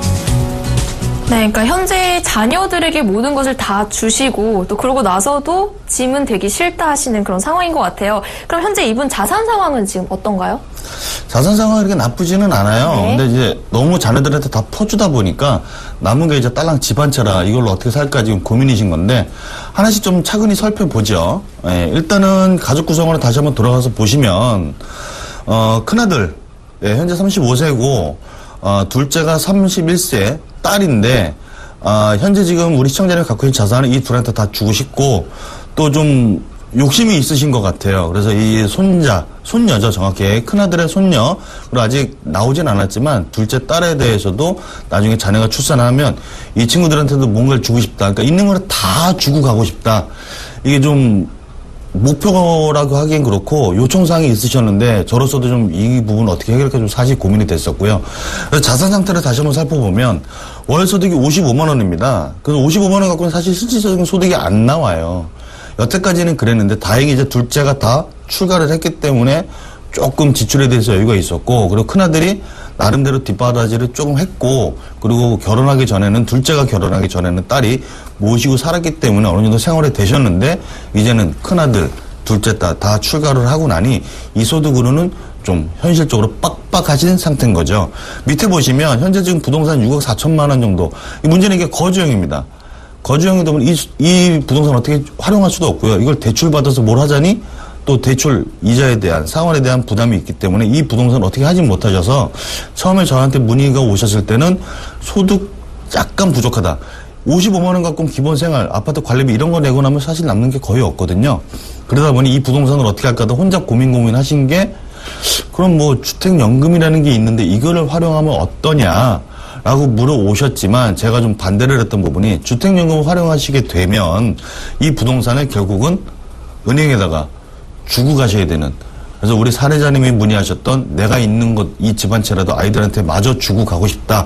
네, 그러니까 현재 자녀들에게 모든 것을 다 주시고 또 그러고 나서도 짐은 되기 싫다 하시는 그런 상황인 것 같아요. 그럼 현재 이분 자산 상황은 지금 어떤가요? 자산 상황이 그렇게 나쁘지는 않아요. 네. 근데 이제 너무 자녀들한테 다 퍼주다 보니까 남은 게 이제 딸랑 집 한 채라 이걸로 어떻게 살까 지금 고민이신 건데 하나씩 좀 차근히 살펴보죠. 예, 일단은 가족 구성원을 다시 한번 돌아가서 보시면 어, 큰아들 예, 현재 삼십오 세고 어, 둘째가 삼십일 세 딸인데 어, 현재 지금 우리 시청자님이 갖고 있는 자산을 이 둘한테 다 주고 싶고 또 좀 욕심이 있으신 것 같아요. 그래서 이 손자, 손녀죠, 정확히. 큰아들의 손녀. 그리고 아직 나오진 않았지만, 둘째 딸에 대해서도 나중에 자녀가 출산하면 이 친구들한테도 뭔가를 주고 싶다. 그러니까 있는 거를 다 주고 가고 싶다. 이게 좀 목표라고 하기엔 그렇고 요청사항이 있으셨는데 저로서도 좀 이 부분 어떻게 해결할까 좀 사실 고민이 됐었고요. 그래서 자산 상태를 다시 한번 살펴보면 월 소득이 오십오만 원입니다. 그래서 오십오만 원 갖고는 사실 실질적인 소득이 안 나와요. 여태까지는 그랬는데 다행히 이제 둘째가 다 출가를 했기 때문에 조금 지출에 대해서 여유가 있었고 그리고 큰아들이 나름대로 뒷바라지를 조금 했고 그리고 결혼하기 전에는 둘째가 결혼하기 전에는 딸이 모시고 살았기 때문에 어느 정도 생활이 되셨는데 이제는 큰아들, 둘째 딸 다 출가를 하고 나니 이 소득으로는 좀 현실적으로 빡빡하신 상태인 거죠. 밑에 보시면 현재 지금 부동산 육억 사천만 원 정도 이 문제는 이게 거주형입니다. 거주형이 되면 이, 이 부동산 어떻게 활용할 수도 없고요. 이걸 대출받아서 뭘 하자니 또 대출 이자에 대한 상환에 대한 부담이 있기 때문에 이 부동산 어떻게 하지 못하셔서 처음에 저한테 문의가 오셨을 때는 소득 약간 부족하다. 오십오만 원 갖고 기본 생활, 아파트 관리비 이런 거 내고 나면 사실 남는 게 거의 없거든요. 그러다 보니 이 부동산을 어떻게 할까도 혼자 고민 고민하신 게 그럼 뭐 주택연금이라는 게 있는데 이거를 활용하면 어떠냐 라고 물어오셨지만 제가 좀 반대를 했던 부분이 주택연금을 활용하시게 되면 이 부동산을 결국은 은행에다가 주고 가셔야 되는 그래서 우리 사례자님이 문의하셨던 내가 있는 것 이 집 한 채라도 아이들한테 마저 주고 가고 싶다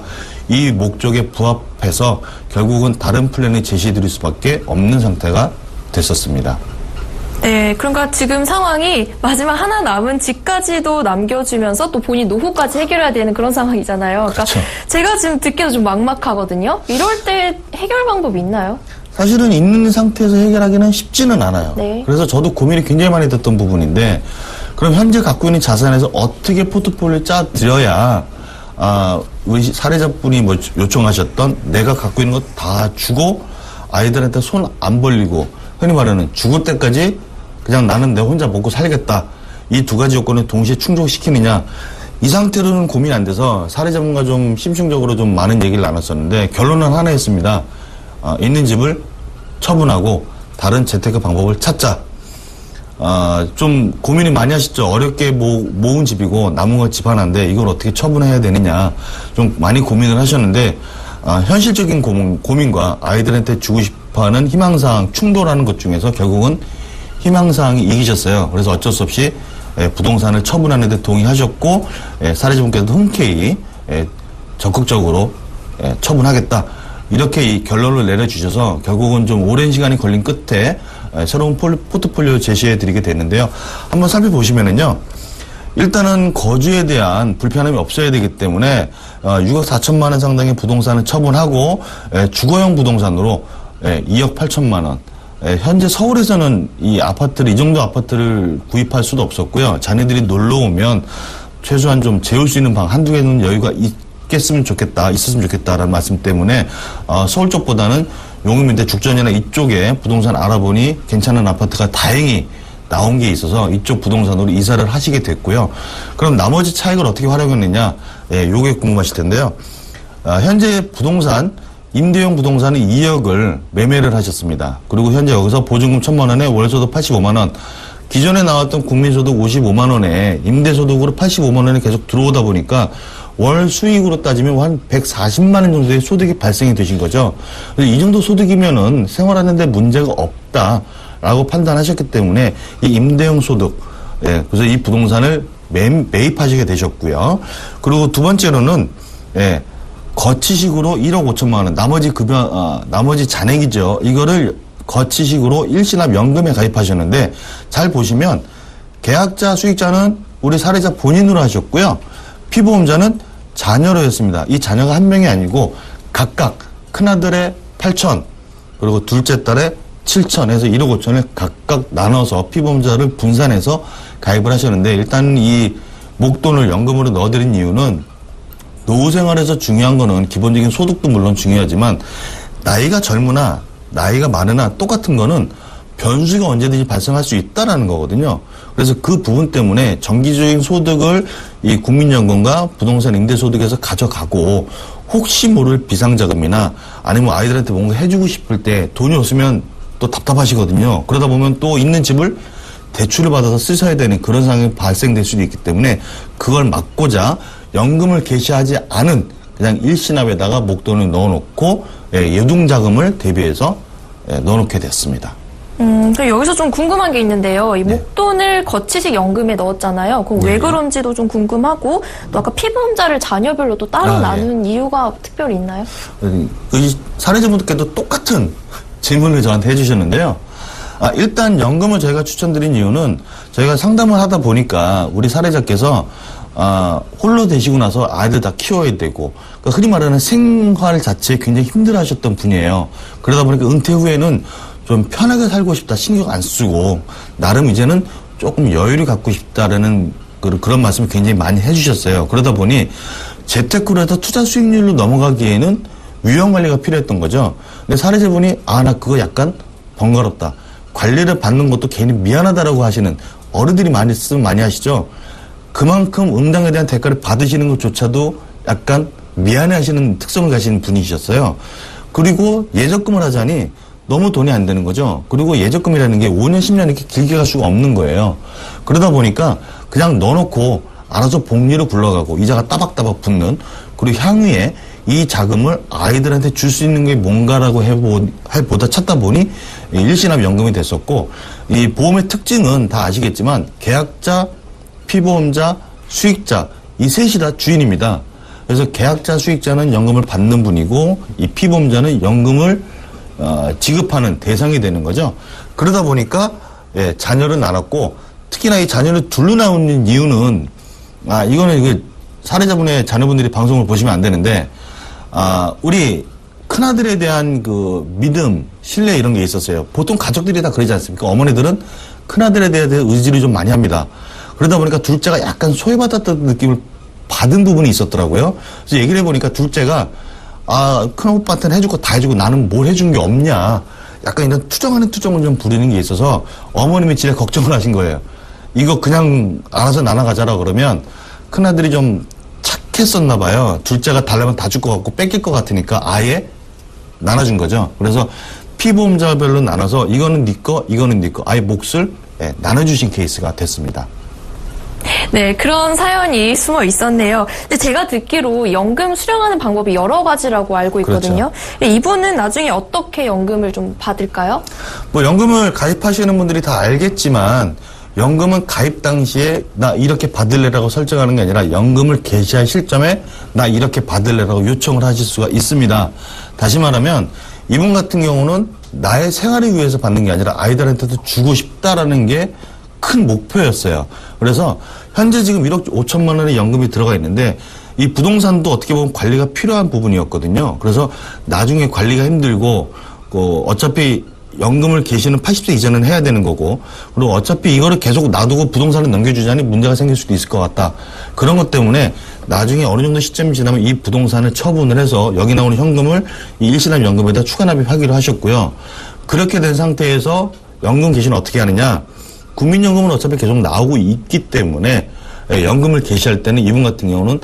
이 목적에 부합해서 결국은 다른 플랜을 제시해드릴 수밖에 없는 상태가 됐었습니다. 네, 그러니까 지금 상황이 마지막 하나 남은 집까지도 남겨주면서 또 본인 노후까지 해결해야 되는 그런 상황이잖아요. 그러니까 그렇죠. 제가 지금 듣기도 좀 막막하거든요. 이럴 때 해결 방법 있나요? 사실은 있는 상태에서 해결하기는 쉽지는 않아요. 네. 그래서 저도 고민이 굉장히 많이 됐던 부분인데, 그럼 현재 갖고 있는 자산에서 어떻게 포트폴리오를 짜드려야 아, 우리 사례자분이 뭐 요청하셨던 내가 갖고 있는 거 다 주고 아이들한테 손 안 벌리고 흔히 말하는 죽을 때까지 그냥 나는 내 혼자 먹고 살겠다. 이 두 가지 요건을 동시에 충족시키느냐. 이 상태로는 고민이 안 돼서 사례자분과 좀 심층적으로 좀 많은 얘기를 나눴었는데 결론은 하나였습니다. 어, 있는 집을 처분하고 다른 재테크 방법을 찾자. 어, 좀 고민이 많이 하시죠. 어렵게 모, 모은 집이고 남은 건 집 하나인데 이걸 어떻게 처분해야 되느냐. 좀 많이 고민을 하셨는데 어, 현실적인 고민, 고민과 아이들한테 주고 싶어하는 희망사항 충돌하는 것 중에서 결국은 희망사항이 이기셨어요. 그래서 어쩔 수 없이 예, 부동산을 처분하는 데 동의하셨고 예, 사례자분께서도 흔쾌히 예, 적극적으로 예, 처분하겠다. 이렇게 이 결론을 내려주셔서 결국은 좀 오랜 시간이 걸린 끝에 예, 새로운 폴, 포트폴리오 제시해드리게 됐는데요. 한번 살펴보시면은요. 일단은 거주에 대한 불편함이 없어야 되기 때문에 어, 육억 사천만 원 상당의 부동산을 처분하고 예, 주거용 부동산으로 예, 이억 팔천만 원. 예, 현재 서울에서는 이 아파트를, 이 정도 아파트를 구입할 수도 없었고요. 자녀들이 놀러 오면 최소한 좀 재울 수 있는 방 한두 개는 여유가 있겠으면 좋겠다, 있었으면 좋겠다라는 말씀 때문에 어, 서울 쪽보다는 용인민대 죽전이나 이쪽에 부동산 알아보니 괜찮은 아파트가 다행히 나온 게 있어서 이쪽 부동산으로 이사를 하시게 됐고요. 그럼 나머지 차익을 어떻게 활용했느냐? 예, 요게 궁금하실 텐데요. 아, 현재 부동산, 임대용 부동산은 이억을 매매를 하셨습니다. 그리고 현재 여기서 보증금 천만 원에 월소득 팔십오만 원, 기존에 나왔던 국민소득 오십오만 원에 임대소득으로 팔십오만 원이 계속 들어오다 보니까 월 수익으로 따지면 한 백사십만 원 정도의 소득이 발생이 되신 거죠. 이 정도 소득이면은 생활하는데 문제가 없다라고 판단하셨기 때문에 이 임대용 소득, 예, 그래서 이 부동산을 매, 매입하시게 되셨고요. 그리고 두 번째로는, 예, 거치식으로 일억 오천만 원, 나머지 급여, 어, 나머지 잔액이죠. 이거를 거치식으로 일시납 연금에 가입하셨는데, 잘 보시면, 계약자, 수익자는 우리 사례자 본인으로 하셨고요. 피보험자는 자녀로 했습니다. 이 자녀가 한 명이 아니고, 각각 큰아들의 팔천, 그리고 둘째 딸의 칠천 해서 일억 오천을 각각 나눠서 피보험자를 분산해서 가입을 하셨는데, 일단 이 목돈을 연금으로 넣어드린 이유는 노후 생활에서 중요한 거는 기본적인 소득도 물론 중요하지만 나이가 젊으나 나이가 많으나 똑같은 거는 변수가 언제든지 발생할 수 있다라는 거거든요. 그래서 그 부분 때문에 정기적인 소득을 이 국민연금과 부동산 임대소득에서 가져가고 혹시 모를 비상자금이나 아니면 아이들한테 뭔가 해주고 싶을 때 돈이 없으면 또 답답하시거든요. 그러다 보면 또 있는 집을 대출을 받아서 쓰셔야 되는 그런 상황이 발생될 수도 있기 때문에 그걸 막고자 연금을 개시하지 않은 그냥 일시납에다가 목돈을 넣어놓고 예, 예둥자금을 대비해서 예, 넣어놓게 됐습니다. 음, 여기서 좀 궁금한 게 있는데요. 이 네. 목돈을 거치식 연금에 넣었잖아요. 그럼 네. 왜 그런지도 좀 궁금하고 또 아까 피보험자를 자녀별로 또 따로 아, 나눈 네. 이유가 특별히 있나요? 그 사례자분들께도 똑같은 질문을 저한테 해주셨는데요. 아, 일단 연금을 저희가 추천드린 이유는 저희가 상담을 하다 보니까 우리 사례자께서 아, 홀로 되시고 나서 아이들 다 키워야 되고, 그러니까 흔히 말하는 생활 자체에 굉장히 힘들어 하셨던 분이에요. 그러다 보니까 은퇴 후에는 좀 편하게 살고 싶다, 신경 안 쓰고, 나름 이제는 조금 여유를 갖고 싶다라는 그, 그런 말씀을 굉장히 많이 해주셨어요. 그러다 보니 재테크로 해서 투자 수익률로 넘어가기에는 위험 관리가 필요했던 거죠. 근데 사례자분이, 아, 나 그거 약간 번거롭다. 관리를 받는 것도 괜히 미안하다라고 하시는 어른들이 많이 쓰면 많이 하시죠. 그만큼 응당에 대한 대가를 받으시는 것조차도 약간 미안해 하시는 특성을 가진 분이셨어요. 그리고 예적금을 하자니 너무 돈이 안 되는 거죠. 그리고 예적금이라는 게 오 년, 십 년 이렇게 길게 갈 수가 없는 거예요. 그러다 보니까 그냥 넣어놓고 알아서 복리로 굴러가고 이자가 따박따박 붙는, 그리고 향후에 이 자금을 아이들한테 줄 수 있는 게 뭔가라고 해보, 해보다 찾다 보니 일시납 연금이 됐었고, 이 보험의 특징은 다 아시겠지만 계약자, 피보험자, 수익자 이 셋이 다 주인입니다. 그래서 계약자 수익자는 연금을 받는 분이고 이 피보험자는 연금을 어, 지급하는 대상이 되는 거죠. 그러다 보니까 예, 자녀를 나눴고 특히나 이 자녀를 둘로 나오는 이유는 아 이거는 이게 사례자분의 자녀분들이 방송을 보시면 안 되는데 아 우리 큰아들에 대한 그 믿음, 신뢰 이런 게 있었어요. 보통 가족들이 다 그러지 않습니까? 어머니들은 큰아들에 대해 의지를 좀 많이 합니다. 그러다 보니까 둘째가 약간 소외받았던 느낌을 받은 부분이 있었더라고요. 그래서 얘기를 해보니까 둘째가 아, 큰오빠한테는 해줄 거 다 해주고 나는 뭘 해준 게 없냐. 약간 이런 투정하는 투정을 좀 부리는 게 있어서 어머님이 진짜 걱정을 하신 거예요. 이거 그냥 알아서 나눠가자라 그러면 큰아들이 좀 착했었나 봐요. 둘째가 달라면 다 줄 것 같고 뺏길 것 같으니까 아예 나눠준 거죠. 그래서 피보험자별로 나눠서 이거는 네 거, 이거는 네 거, 아예 몫을 예, 나눠주신 케이스가 됐습니다. 네, 그런 사연이 숨어 있었네요. 근데 제가 듣기로 연금 수령하는 방법이 여러 가지라고 알고 있거든요. 그렇죠. 이분은 나중에 어떻게 연금을 좀 받을까요? 뭐 연금을 가입하시는 분들이 다 알겠지만 연금은 가입 당시에 나 이렇게 받을래라고 설정하는 게 아니라 연금을 개시할 시점에 나 이렇게 받을래라고 요청을 하실 수가 있습니다. 다시 말하면 이분 같은 경우는 나의 생활을 위해서 받는 게 아니라 아이들한테도 주고 싶다라는 게 큰 목표였어요. 그래서 현재 지금 일억 오천만 원의 연금이 들어가 있는데 이 부동산도 어떻게 보면 관리가 필요한 부분이었거든요. 그래서 나중에 관리가 힘들고 그 어차피 연금을 개시는 팔십 세 이전은 해야 되는 거고 그리고 어차피 이거를 계속 놔두고 부동산을 넘겨주자니 문제가 생길 수도 있을 것 같다. 그런 것 때문에 나중에 어느 정도 시점이 지나면 이 부동산을 처분을 해서 여기 나오는 현금을 이 일시납 연금에다 추가 납입하기로 하셨고요. 그렇게 된 상태에서 연금 개시는 어떻게 하느냐. 국민연금은 어차피 계속 나오고 있기 때문에 연금을 개시할 때는 이분 같은 경우는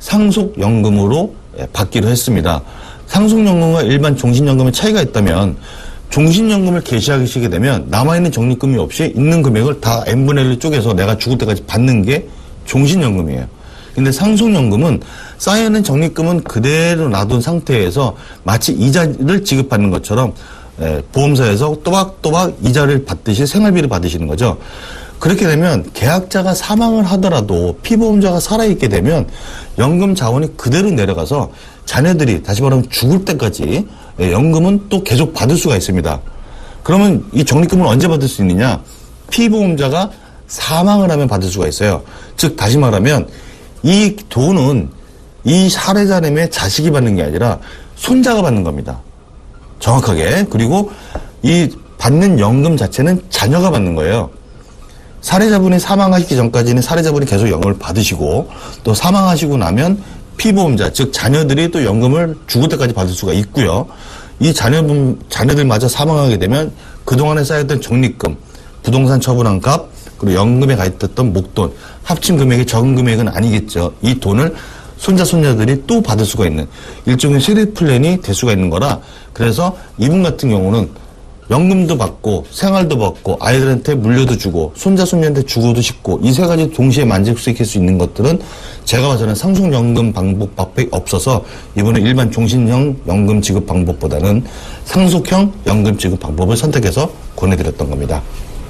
상속연금으로 받기로 했습니다. 상속연금과 일반 종신연금의 차이가 있다면 종신연금을 개시하시게 되면 남아있는 적립금이 없이 있는 금액을 다 엔분의 일로 쪼개서 내가 죽을 때까지 받는 게 종신연금이에요. 근데 상속연금은 쌓여있는 적립금은 그대로 놔둔 상태에서 마치 이자를 지급받는 것처럼 예, 보험사에서 또박또박 이자를 받듯이 생활비를 받으시는 거죠. 그렇게 되면 계약자가 사망을 하더라도 피보험자가 살아있게 되면 연금 자원이 그대로 내려가서 자녀들이 다시 말하면 죽을 때까지 예, 연금은 또 계속 받을 수가 있습니다. 그러면 이 적립금을 언제 받을 수 있느냐? 피보험자가 사망을 하면 받을 수가 있어요. 즉 다시 말하면 이 돈은 이 사례자님의 자식이 받는 게 아니라 손자가 받는 겁니다. 정확하게. 그리고 이 받는 연금 자체는 자녀가 받는 거예요. 사례자분이 사망하시기 전까지는 사례자분이 계속 연금을 받으시고 또 사망하시고 나면 피보험자, 즉 자녀들이 또 연금을 죽을 때까지 받을 수가 있고요. 이 자녀분, 자녀들마저 사망하게 되면 그동안에 쌓였던 적립금, 부동산 처분한 값, 그리고 연금에 가입됐던 목돈, 합친 금액이 적은 금액은 아니겠죠. 이 돈을 손자, 손녀들이 또 받을 수가 있는 일종의 세대 플랜이 될 수가 있는 거라 그래서 이분 같은 경우는 연금도 받고 생활도 받고 아이들한테 물려도 주고 손자, 손녀한테 주고도 싶고 이 세 가지 동시에 만족시킬 수 있는 것들은 제가 봐서는 상속연금 방법밖에 없어서 이분은 일반 종신형 연금 지급 방법보다는 상속형 연금 지급 방법을 선택해서 권해드렸던 겁니다.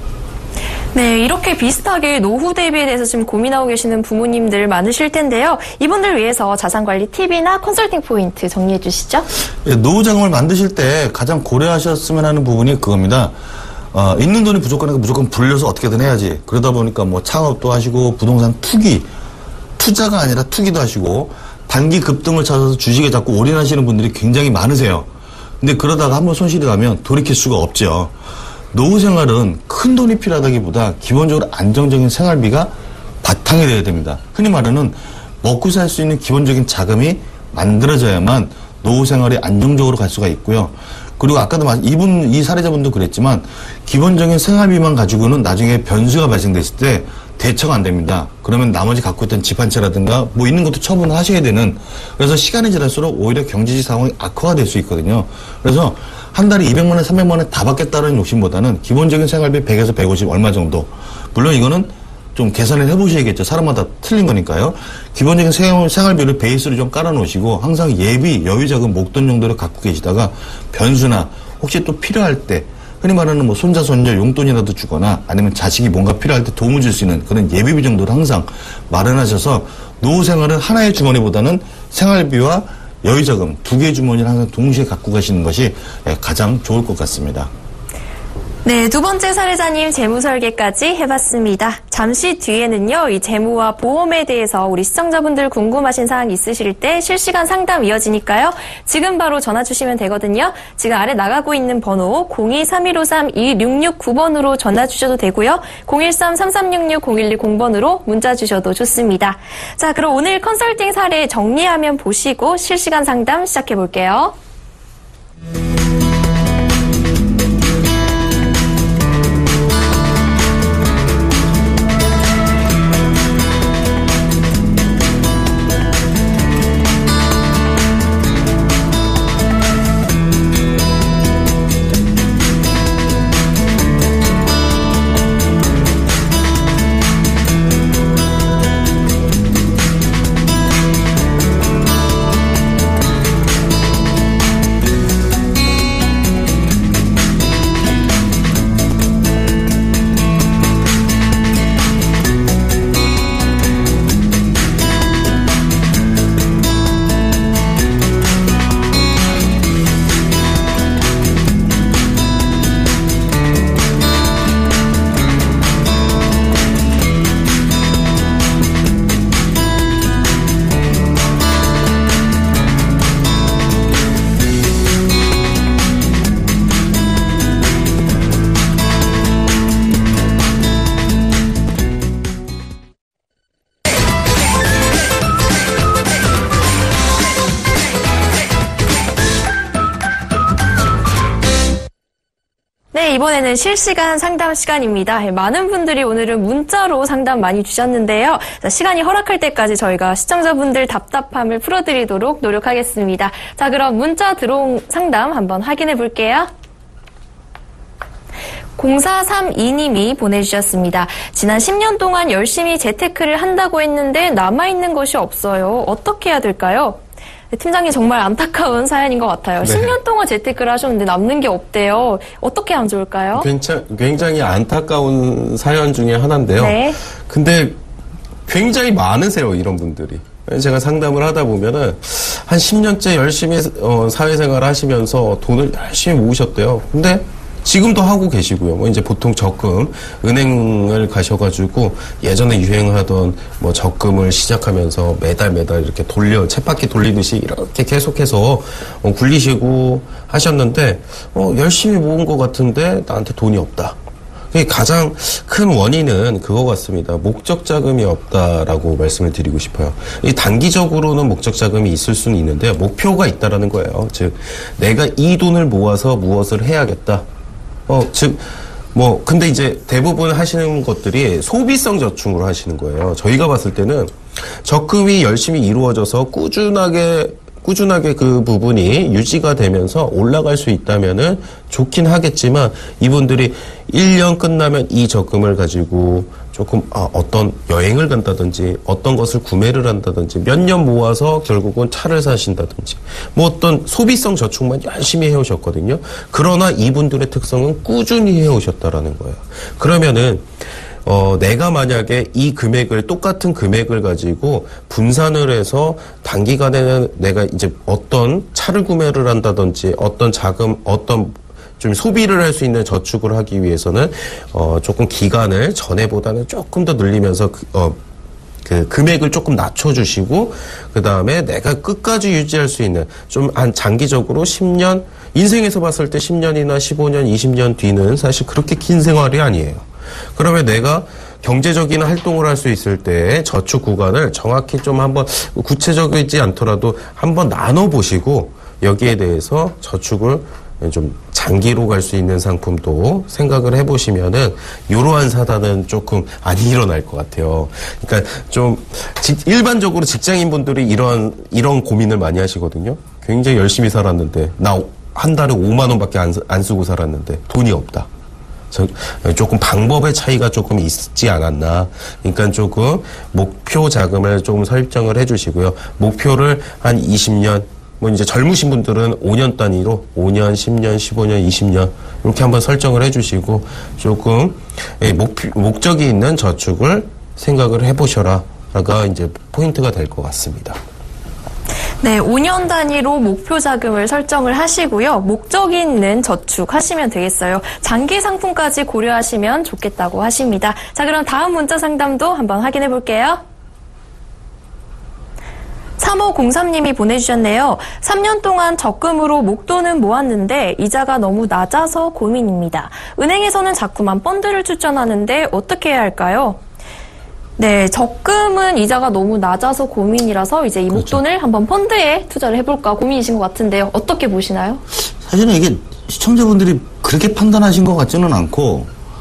네, 이렇게 비슷하게 노후 대비에 대해서 지금 고민하고 계시는 부모님들 많으실 텐데요. 이분들 위해서 자산관리 팁이나 컨설팅 포인트 정리해 주시죠. 네, 노후 자금을 만드실 때 가장 고려하셨으면 하는 부분이 그겁니다. 어, 있는 돈이 부족하니까 무조건 불려서 어떻게든 해야지. 그러다 보니까 뭐 창업도 하시고 부동산 투기, 투자가 아니라 투기도 하시고 단기 급등을 찾아서 주식에 자꾸 올인하시는 분들이 굉장히 많으세요. 근데 그러다가 한번 손실이 나면 돌이킬 수가 없죠. 노후 생활은 큰 돈이 필요하다기보다 기본적으로 안정적인 생활비가 바탕이 되어야 됩니다. 흔히 말하는 먹고 살 수 있는 기본적인 자금이 만들어져야만 노후 생활이 안정적으로 갈 수가 있고요. 그리고 아까도 말 이분 이 사례자분도 그랬지만 기본적인 생활비만 가지고는 나중에 변수가 발생됐을 때 대처가 안 됩니다. 그러면 나머지 갖고 있던 집 한 채라든가 뭐 있는 것도 처분을 하셔야 되는 그래서 시간이 지날수록 오히려 경제적 상황이 악화가 될 수 있거든요. 그래서 한 달에 이백만 원, 삼백만 원 다 받겠다는 욕심보다는 기본적인 생활비 백에서 백오십 얼마 정도. 물론 이거는 좀 계산을 해보셔야겠죠. 사람마다 틀린 거니까요. 기본적인 생활, 생활비를 베이스로 좀 깔아놓으시고 항상 예비, 여유자금, 목돈 정도를 갖고 계시다가 변수나 혹시 또 필요할 때 흔히 말하는 뭐 손자, 손녀 용돈이라도 주거나 아니면 자식이 뭔가 필요할 때 도움을 줄 수 있는 그런 예비비 정도를 항상 마련하셔서 노후 생활은 하나의 주머니보다는 생활비와 여유자금 두 개의 주머니를 항상 동시에 갖고 가시는 것이 가장 좋을 것 같습니다. 네, 두 번째 사례자님 재무 설계까지 해봤습니다. 잠시 뒤에는요, 이 재무와 보험에 대해서 우리 시청자분들 궁금하신 사항 있으실 때 실시간 상담 이어지니까요. 지금 바로 전화 주시면 되거든요. 지금 아래 나가고 있는 번호 공이 삼일오삼 이육육구 번으로 전화 주셔도 되고요. 공일삼 삼삼육육 공일이공 번으로 문자 주셔도 좋습니다. 자, 그럼 오늘 컨설팅 사례 정리하면 보시고 실시간 상담 시작해 볼게요. 네, 이번에는 실시간 상담 시간입니다. 많은 분들이 오늘은 문자로 상담 많이 주셨는데요. 자, 시간이 허락할 때까지 저희가 시청자분들 답답함을 풀어드리도록 노력하겠습니다. 자, 그럼 문자 들어온 상담 한번 확인해 볼게요. 공사삼이 님이 보내주셨습니다. 지난 십 년 동안 열심히 재테크를 한다고 했는데 남아있는 것이 없어요. 어떻게 해야 될까요? 네, 팀장님 정말 안타까운 사연인 것 같아요. 네. 십 년 동안 재테크를 하셨는데 남는 게 없대요. 어떻게 하면 좋을까요? 굉장히, 굉장히 안타까운 사연 중에 하나인데요. 네. 근데 굉장히 많으세요, 이런 분들이. 제가 상담을 하다 보면은 한 십 년째 열심히 어, 사회생활 하시면서 돈을 열심히 모으셨대요. 근데 지금도 하고 계시고요. 뭐 이제 보통 적금, 은행을 가셔가지고 예전에 유행하던 뭐 적금을 시작하면서 매달 매달 이렇게 돌려, 쳇바퀴 돌리듯이 이렇게 계속해서 어, 굴리시고 하셨는데, 어, 열심히 모은 것 같은데 나한테 돈이 없다. 가장 큰 원인은 그거 같습니다. 목적 자금이 없다라고 말씀을 드리고 싶어요. 이 단기적으로는 목적 자금이 있을 수는 있는데 목표가 있다라는 거예요. 즉, 내가 이 돈을 모아서 무엇을 해야겠다. 어, 즉, 뭐, 근데 이제 대부분 하시는 것들이 소비성 저축으로 하시는 거예요. 저희가 봤을 때는 적금이 열심히 이루어져서 꾸준하게, 꾸준하게 그 부분이 유지가 되면서 올라갈 수 있다면은 좋긴 하겠지만 이분들이 일 년 끝나면 이 적금을 가지고 조금 아, 어떤 여행을 간다든지 어떤 것을 구매를 한다든지 몇 년 모아서 결국은 차를 사신다든지 뭐 어떤 소비성 저축만 열심히 해오셨거든요. 그러나 이분들의 특성은 꾸준히 해오셨다라는 거예요. 그러면은 어, 내가 만약에 이 금액을, 똑같은 금액을 가지고 분산을 해서 단기간에는 내가 이제 어떤 차를 구매를 한다든지 어떤 자금, 어떤 좀 소비를 할 수 있는 저축을 하기 위해서는, 어, 조금 기간을 전에보다는 조금 더 늘리면서, 그, 어, 그 금액을 조금 낮춰주시고, 그 다음에 내가 끝까지 유지할 수 있는, 좀 한 장기적으로 십 년, 인생에서 봤을 때 십 년이나 십오 년, 이십 년 뒤는 사실 그렇게 긴 생활이 아니에요. 그러면 내가 경제적인 활동을 할 수 있을 때 저축 구간을 정확히 좀 한번 구체적이지 않더라도 한번 나눠보시고 여기에 대해서 저축을 좀 장기로 갈 수 있는 상품도 생각을 해보시면은 이러한 사단은 조금 안 일어날 것 같아요. 그러니까 좀 직, 일반적으로 직장인분들이 이런 이런 고민을 많이 하시거든요. 굉장히 열심히 살았는데 나 한 달에 오만 원밖에 안, 안 쓰고 살았는데 돈이 없다. 조금 방법의 차이가 조금 있지 않았나. 그러니까 조금 목표 자금을 조금 설정을 해주시고요. 목표를 한 이십 년, 뭐 이제 젊으신 분들은 오 년 단위로 오 년, 십 년, 십오 년, 이십 년 이렇게 한번 설정을 해주시고 조금 목, 목적이 있는 저축을 생각을 해보셔라가 이제 포인트가 될 것 같습니다. 네, 오 년 단위로 목표 자금을 설정을 하시고요. 목적이 있는 저축하시면 되겠어요. 장기 상품까지 고려하시면 좋겠다고 하십니다. 자, 그럼 다음 문자 상담도 한번 확인해 볼게요. 삼오공삼 님이 보내주셨네요. 삼 년 동안 적금으로 목돈은 모았는데 이자가 너무 낮아서 고민입니다. 은행에서는 자꾸만 펀드를 추천하는데 어떻게 해야 할까요? 네, 적금은 이자가 너무 낮아서 고민이라서 이제 이 목돈을 그렇죠. 한번 펀드에 투자를 해볼까 고민이신 것 같은데요. 어떻게 보시나요? 사실은 이게 시청자분들이 그렇게 판단하신 것 같지는 않고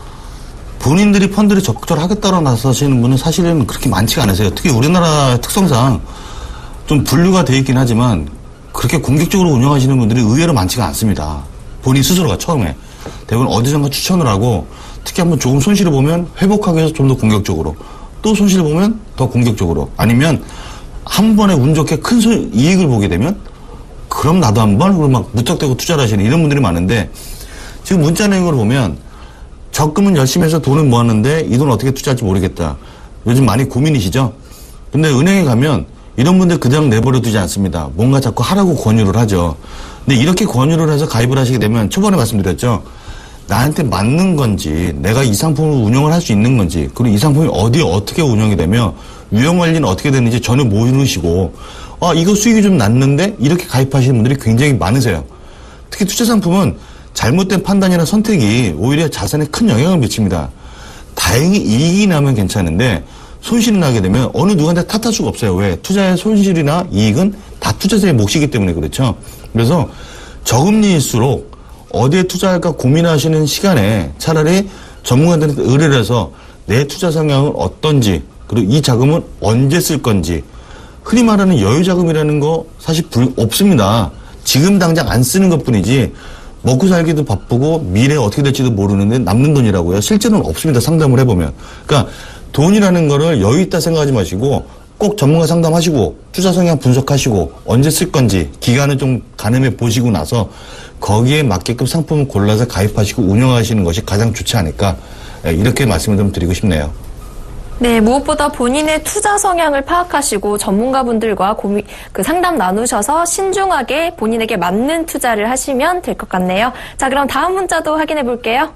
본인들이 펀드를 적극적으로 하겠다고 나서시는 분은 사실은 그렇게 많지가 않으세요. 특히 우리나라 특성상 좀 분류가 되어 있긴 하지만 그렇게 공격적으로 운영하시는 분들이 의외로 많지가 않습니다. 본인 스스로가 처음에. 대부분 어디선가 추천을 하고 특히 한번 조금 손실을 보면 회복하기 위해서 좀 더 공격적으로 또 손실을 보면 더 공격적으로 아니면 한 번에 운 좋게 큰 손, 이익을 보게 되면 그럼 나도 한번 그럼 막 무턱대고 투자를 하시는 이런 분들이 많은데 지금 문자 내용을 보면 적금은 열심히 해서 돈을 모았는데 이 돈 어떻게 투자할지 모르겠다. 요즘 많이 고민이시죠? 근데 은행에 가면 이런 분들 그냥 내버려 두지 않습니다. 뭔가 자꾸 하라고 권유를 하죠. 근데 이렇게 권유를 해서 가입을 하시게 되면 초반에 말씀드렸죠. 나한테 맞는 건지 내가 이 상품을 운영을 할 수 있는 건지 그리고 이 상품이 어디에 어떻게 운영이 되며 유형 관리는 어떻게 되는지 전혀 모르시고 아 이거 수익이 좀 났는데 이렇게 가입하시는 분들이 굉장히 많으세요. 특히 투자 상품은 잘못된 판단이나 선택이 오히려 자산에 큰 영향을 미칩니다. 다행히 이익이 나면 괜찮은데 손실이 나게 되면 어느 누구한테 탓할 수가 없어요. 왜? 투자의 손실이나 이익은 다 투자자의 몫이기 때문에 그렇죠. 그래서 저금리일수록 어디에 투자할까 고민하시는 시간에 차라리 전문가들한테 의뢰를 해서 내 투자 성향은 어떤지 그리고 이 자금은 언제 쓸 건지 흔히 말하는 여유자금이라는 거 사실 불, 없습니다. 지금 당장 안 쓰는 것뿐이지 먹고 살기도 바쁘고 미래에 어떻게 될지도 모르는데 남는 돈이라고요. 실제로는 없습니다. 상담을 해보면. 그러니까 돈이라는 거를 여유 있다 생각하지 마시고 꼭 전문가 상담하시고 투자 성향 분석하시고 언제 쓸 건지 기간을 좀 가늠해 보시고 나서 거기에 맞게끔 상품을 골라서 가입하시고 운영하시는 것이 가장 좋지 않을까 이렇게 말씀을 좀 드리고 싶네요. 네, 무엇보다 본인의 투자 성향을 파악하시고 전문가분들과 고민, 그 상담 나누셔서 신중하게 본인에게 맞는 투자를 하시면 될 것 같네요. 자, 그럼 다음 문자도 확인해 볼게요.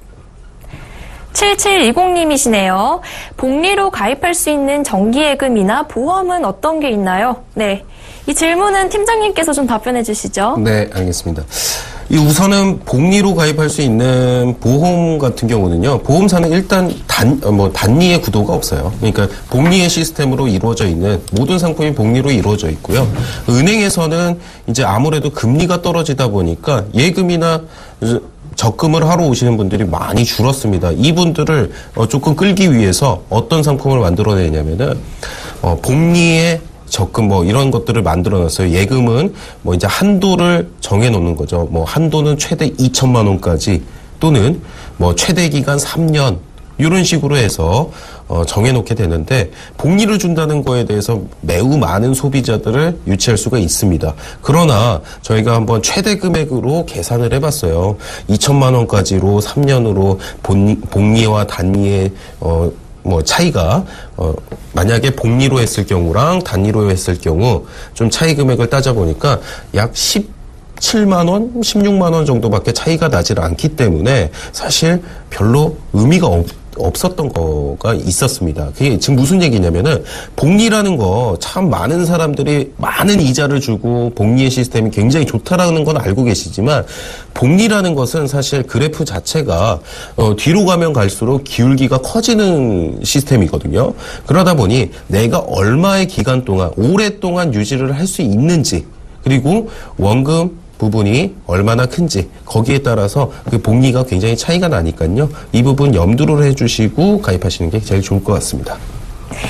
칠칠이공 님이시네요. 복리로 가입할 수 있는 정기예금이나 보험은 어떤 게 있나요? 네. 이 질문은 팀장님께서 좀 답변해 주시죠. 네, 알겠습니다. 이 우선은 복리로 가입할 수 있는 보험 같은 경우는요, 보험사는 일단 단, 뭐, 단리의 구도가 없어요. 그러니까 복리의 시스템으로 이루어져 있는 모든 상품이 복리로 이루어져 있고요. 은행에서는 이제 아무래도 금리가 떨어지다 보니까 예금이나 적금을 하러 오시는 분들이 많이 줄었습니다. 이분들을 조금 끌기 위해서 어떤 상품을 만들어내냐면은, 어, 복리의 적금 뭐 이런 것들을 만들어 놨어요. 예금은 뭐 이제 한도를 정해 놓는 거죠. 뭐 한도는 최대 이천만 원까지 또는 뭐 최대 기간 삼 년 이런 식으로 해서 어 정해 놓게 되는데 복리를 준다는 거에 대해서 매우 많은 소비자들을 유치할 수가 있습니다. 그러나 저희가 한번 최대 금액으로 계산을 해 봤어요. 이천만 원까지로 삼 년으로 본, 복리와 단리의 어 뭐 차이가 어 만약에 복리로 했을 경우랑 단리로 했을 경우 좀 차이 금액을 따져 보니까 약 십칠만 원, 십육만 원 정도밖에 차이가 나질 않기 때문에 사실 별로 의미가 없 없었던 거가 있었습니다. 그게 지금 무슨 얘기냐면은 복리라는 거 참 많은 사람들이 많은 이자를 주고 복리의 시스템이 굉장히 좋다라는 건 알고 계시지만 복리라는 것은 사실 그래프 자체가 어, 뒤로 가면 갈수록 기울기가 커지는 시스템이거든요. 그러다 보니 내가 얼마의 기간 동안 오랫동안 유지를 할 수 있는지 그리고 원금 부분이 얼마나 큰지 거기에 따라서 그 복리가 굉장히 차이가 나니까요. 이 부분 염두를 해주시고 가입하시는 게 제일 좋을 것 같습니다.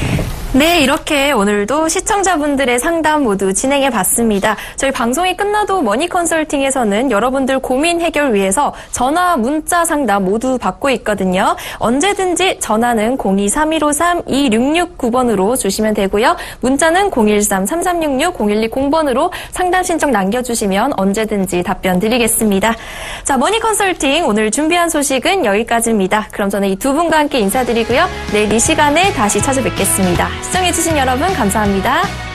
네, 이렇게 오늘도 시청자분들의 상담 모두 진행해 봤습니다. 저희 방송이 끝나도 머니 컨설팅에서는 여러분들 고민 해결 위해서 전화, 문자 상담 모두 받고 있거든요. 언제든지 전화는 공이 삼일오삼 이육육구 번으로 주시면 되고요. 문자는 공일삼 삼삼육육 공일이공 번으로 상담 신청 남겨주시면 언제든지 답변 드리겠습니다. 자, 머니 컨설팅 오늘 준비한 소식은 여기까지입니다. 그럼 저는 이 두 분과 함께 인사드리고요. 내일 이 시간에 다시 찾아뵙겠습니다. 시청해주신 여러분 감사합니다.